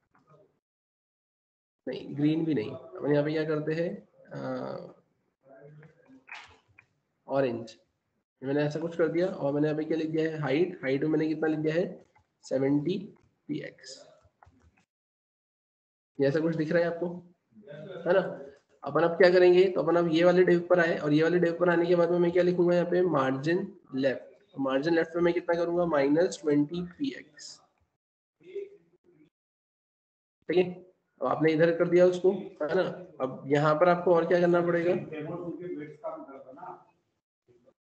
नहीं ग्रीन भी नहीं, अपन यहाँ पे क्या करते हैं ऑरेंज, मैंने ऐसा कुछ कर दिया। और मैंने यहाँ पे क्या लिख दिया है, हाइट, हाइट में मैंने कितना लिख दिया है सेवेंटी पी एक्स, ये ऐसा कुछ दिख रहा है आपको, है ना। अपन अब क्या करेंगे, तो अपन अब ये वाले डिव पर आए, और ये वाले डिव पर आने के बाद में मैं क्या लिखूंगा यहाँ पे, मार्जिन लेफ्ट, मार्जिन लेफ्ट पे मैं कितना करूंगा, माइनस ट्वेंटी पी एक्स, ठीक है। अब आपने इधर कर दिया उसको, है ना। अब यहाँ पर आपको और क्या करना पड़ेगा,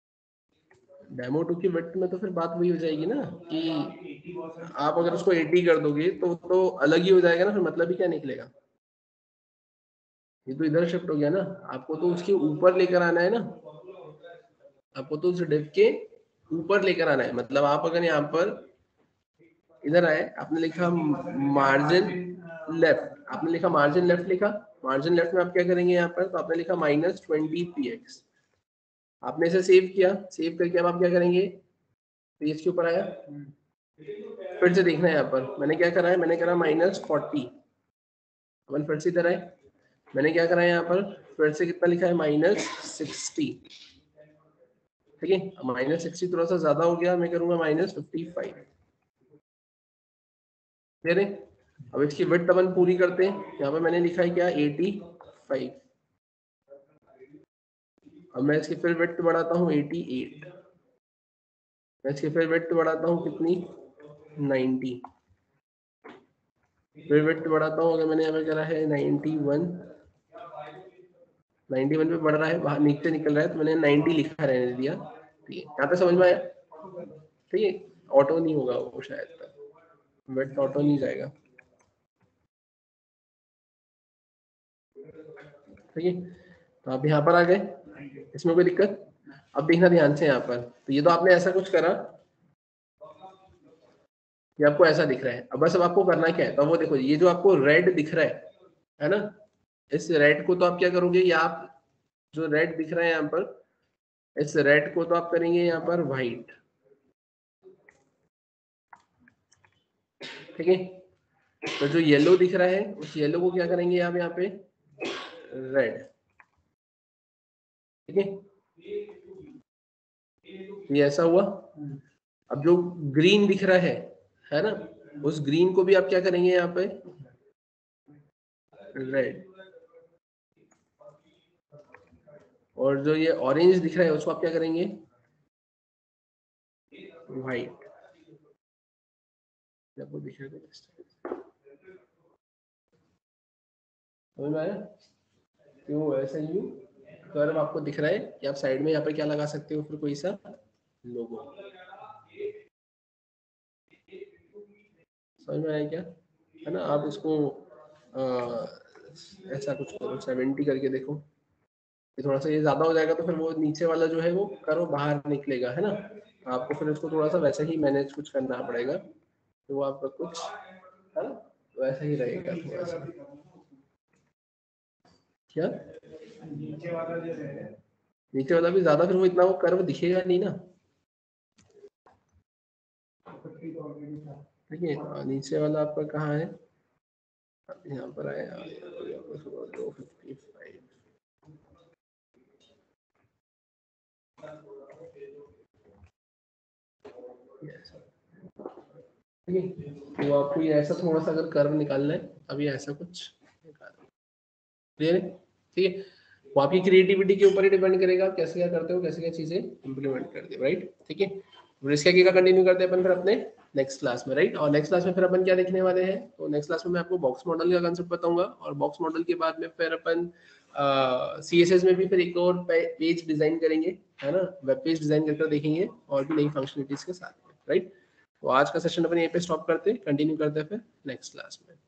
डेमो टू की विड्थ में तो फिर बात वही हो जाएगी ना कि आप अगर उसको अस्सी कर दोगे तो तो अलग ही हो जाएगा ना, फिर मतलब ही क्या निकलेगा। ये तो इधर शिफ्ट हो गया ना, आपको तो उसके ऊपर लेकर आना है ना, आपको तो उस डिव के ऊपर लेकर आना है। मतलब आप अगर यहाँ पर इधर आए, आपने लिखा मार्जिन लेफ्ट, आपने लिखा मार्जिन लेफ्ट लिखा, मार्जिन लेफ्ट में आप क्या करेंगे यहाँ पर, तो आपने लिखा माइनस ट्वेंटी पी एक्स, आपने इसे सेव किया, सेव करके अब आप क्या करेंगे, तो इसके ऊपर आया, फिर से देखना है यहाँ पर मैंने क्या करा है, मैंने करा माइनस फोर्टी, अपन फिर से इधर आए, मैंने क्या करा है यहाँ पर, फिर से कितना लिखा है माइनस सिक्सटी, ठीक है, माइनस सिक्सटी थोड़ा सा ज्यादा हो गया, मैं करूंगा माइनस फिफ्टी फाइव, ठीक है। अब इसकी विड्थ अपन पूरी करते हैं, यहाँ पर मैंने लिखा है क्या एटी फाइव, अब मैं इसकी फिर विड्थ बढ़ाता हूँ एटी एट, मैं इसकी फिर विड्थ बढ़ाता हूँ कितनी नाइंटी, फिर विड्थ बढ़ाता हूँ, अगर मैंने यहाँ पे करा है नाइंटी वन, नाइंटी वन पे बढ़ रहा है, बाहर नीचे निकल रहा है, तो मैंने नाइंटी लिखा रहने दिया, ठीक है, यहाँ पे समझ में आया, ठीक है, ऑटो नहीं होगा वो शायद तक, विड्थ ऑटो नहीं जाएगा, ठीक है। तो आप यहाँ पर आ गए, इसमें कोई दिक्कत, अब देखना ध्यान से यहाँ पर, तो ये तो आपने ऐसा कुछ करा, ये आपको ऐसा दिख रहा है, अब बस अब आपको करना क्या है, तो वो देखो ये जो आपको रेड दिख रहा है है ना, इस रेड को तो आप क्या करोगे, या आप जो रेड दिख रहा है यहाँ पर, इस रेड को तो आप करेंगे यहाँ पर व्हाइट, ठीक है, तो जो येलो दिख रहा है उस येलो को क्या करेंगे आप यहाँ पे रेड, ठीक है, ये ऐसा हुआ। अब जो ग्रीन दिख रहा है है ना, उस ग्रीन को भी आप क्या करेंगे यहाँ पे रेड, और जो ये ऑरेंज दिख रहा है उसको आप क्या करेंगे व्हाइट, आपको दिख रहा है, समझ में आया क्यों ऐसा ही कर्व आपको दिख रहा है कि आप साइड में यहाँ पे क्या लगा सकते हो, फिर कोई सा लोगो, समझ में आया क्या, है ना, आप उसको आ, ऐसा कुछ करो, सेवेंटी करके देखो, ये थोड़ा सा ये ज्यादा हो जाएगा तो फिर वो नीचे वाला जो है वो कर्व बाहर निकलेगा, है ना, आपको फिर उसको थोड़ा सा वैसे ही मैनेज कुछ करना पड़ेगा, तो वो आपका कुछ है ना वैसा ही रहेगा थोड़ा सा, क्या नीचे वाला जो है, नीचे वाला भी ज्यादा फिर वो इतना वो कर्व दिखेगा नहीं ना, ठीक है, नीचे वाला आपका कहाँ है, यहाँ पर आया दो फिफ्टी फाइव, ठीक है, तो आपको ये ऐसा थोड़ा सा अगर कर्व निकालना है, अभी ऐसा कुछ क्लियर है, ठीक है, वो आपकी क्रिएटिविटी के ऊपर ही डिपेंड करेगा, आप कैसे क्या करते हो, कैसे क्या चीजें इंप्लीमेंट करते हो, राइट, ठीक है, इसका क्या कंटिन्यू करते हैं अपन फिर अपने नेक्स्ट क्लास में, राइट, और नेक्स्ट क्लास में फिर अपन क्या देखने वाले हैं, तो नेक्स्ट क्लास में मैं आपको बॉक्स मॉडल का कांसेप्ट बताऊंगा, और बॉक्स मॉडल के बाद में फिर अपन सी एस एस में भी फिर एक और पेज डिजाइन करेंगे, है ना, वेब पेज डिजाइन करके देखेंगे और भी नई फंक्शनलिटीज के साथ में, राइट। तो आज का सेशन अपन यहीं पे स्टॉप करते हैं, कंटिन्यू करते हैं फिर नेक्स्ट क्लास में।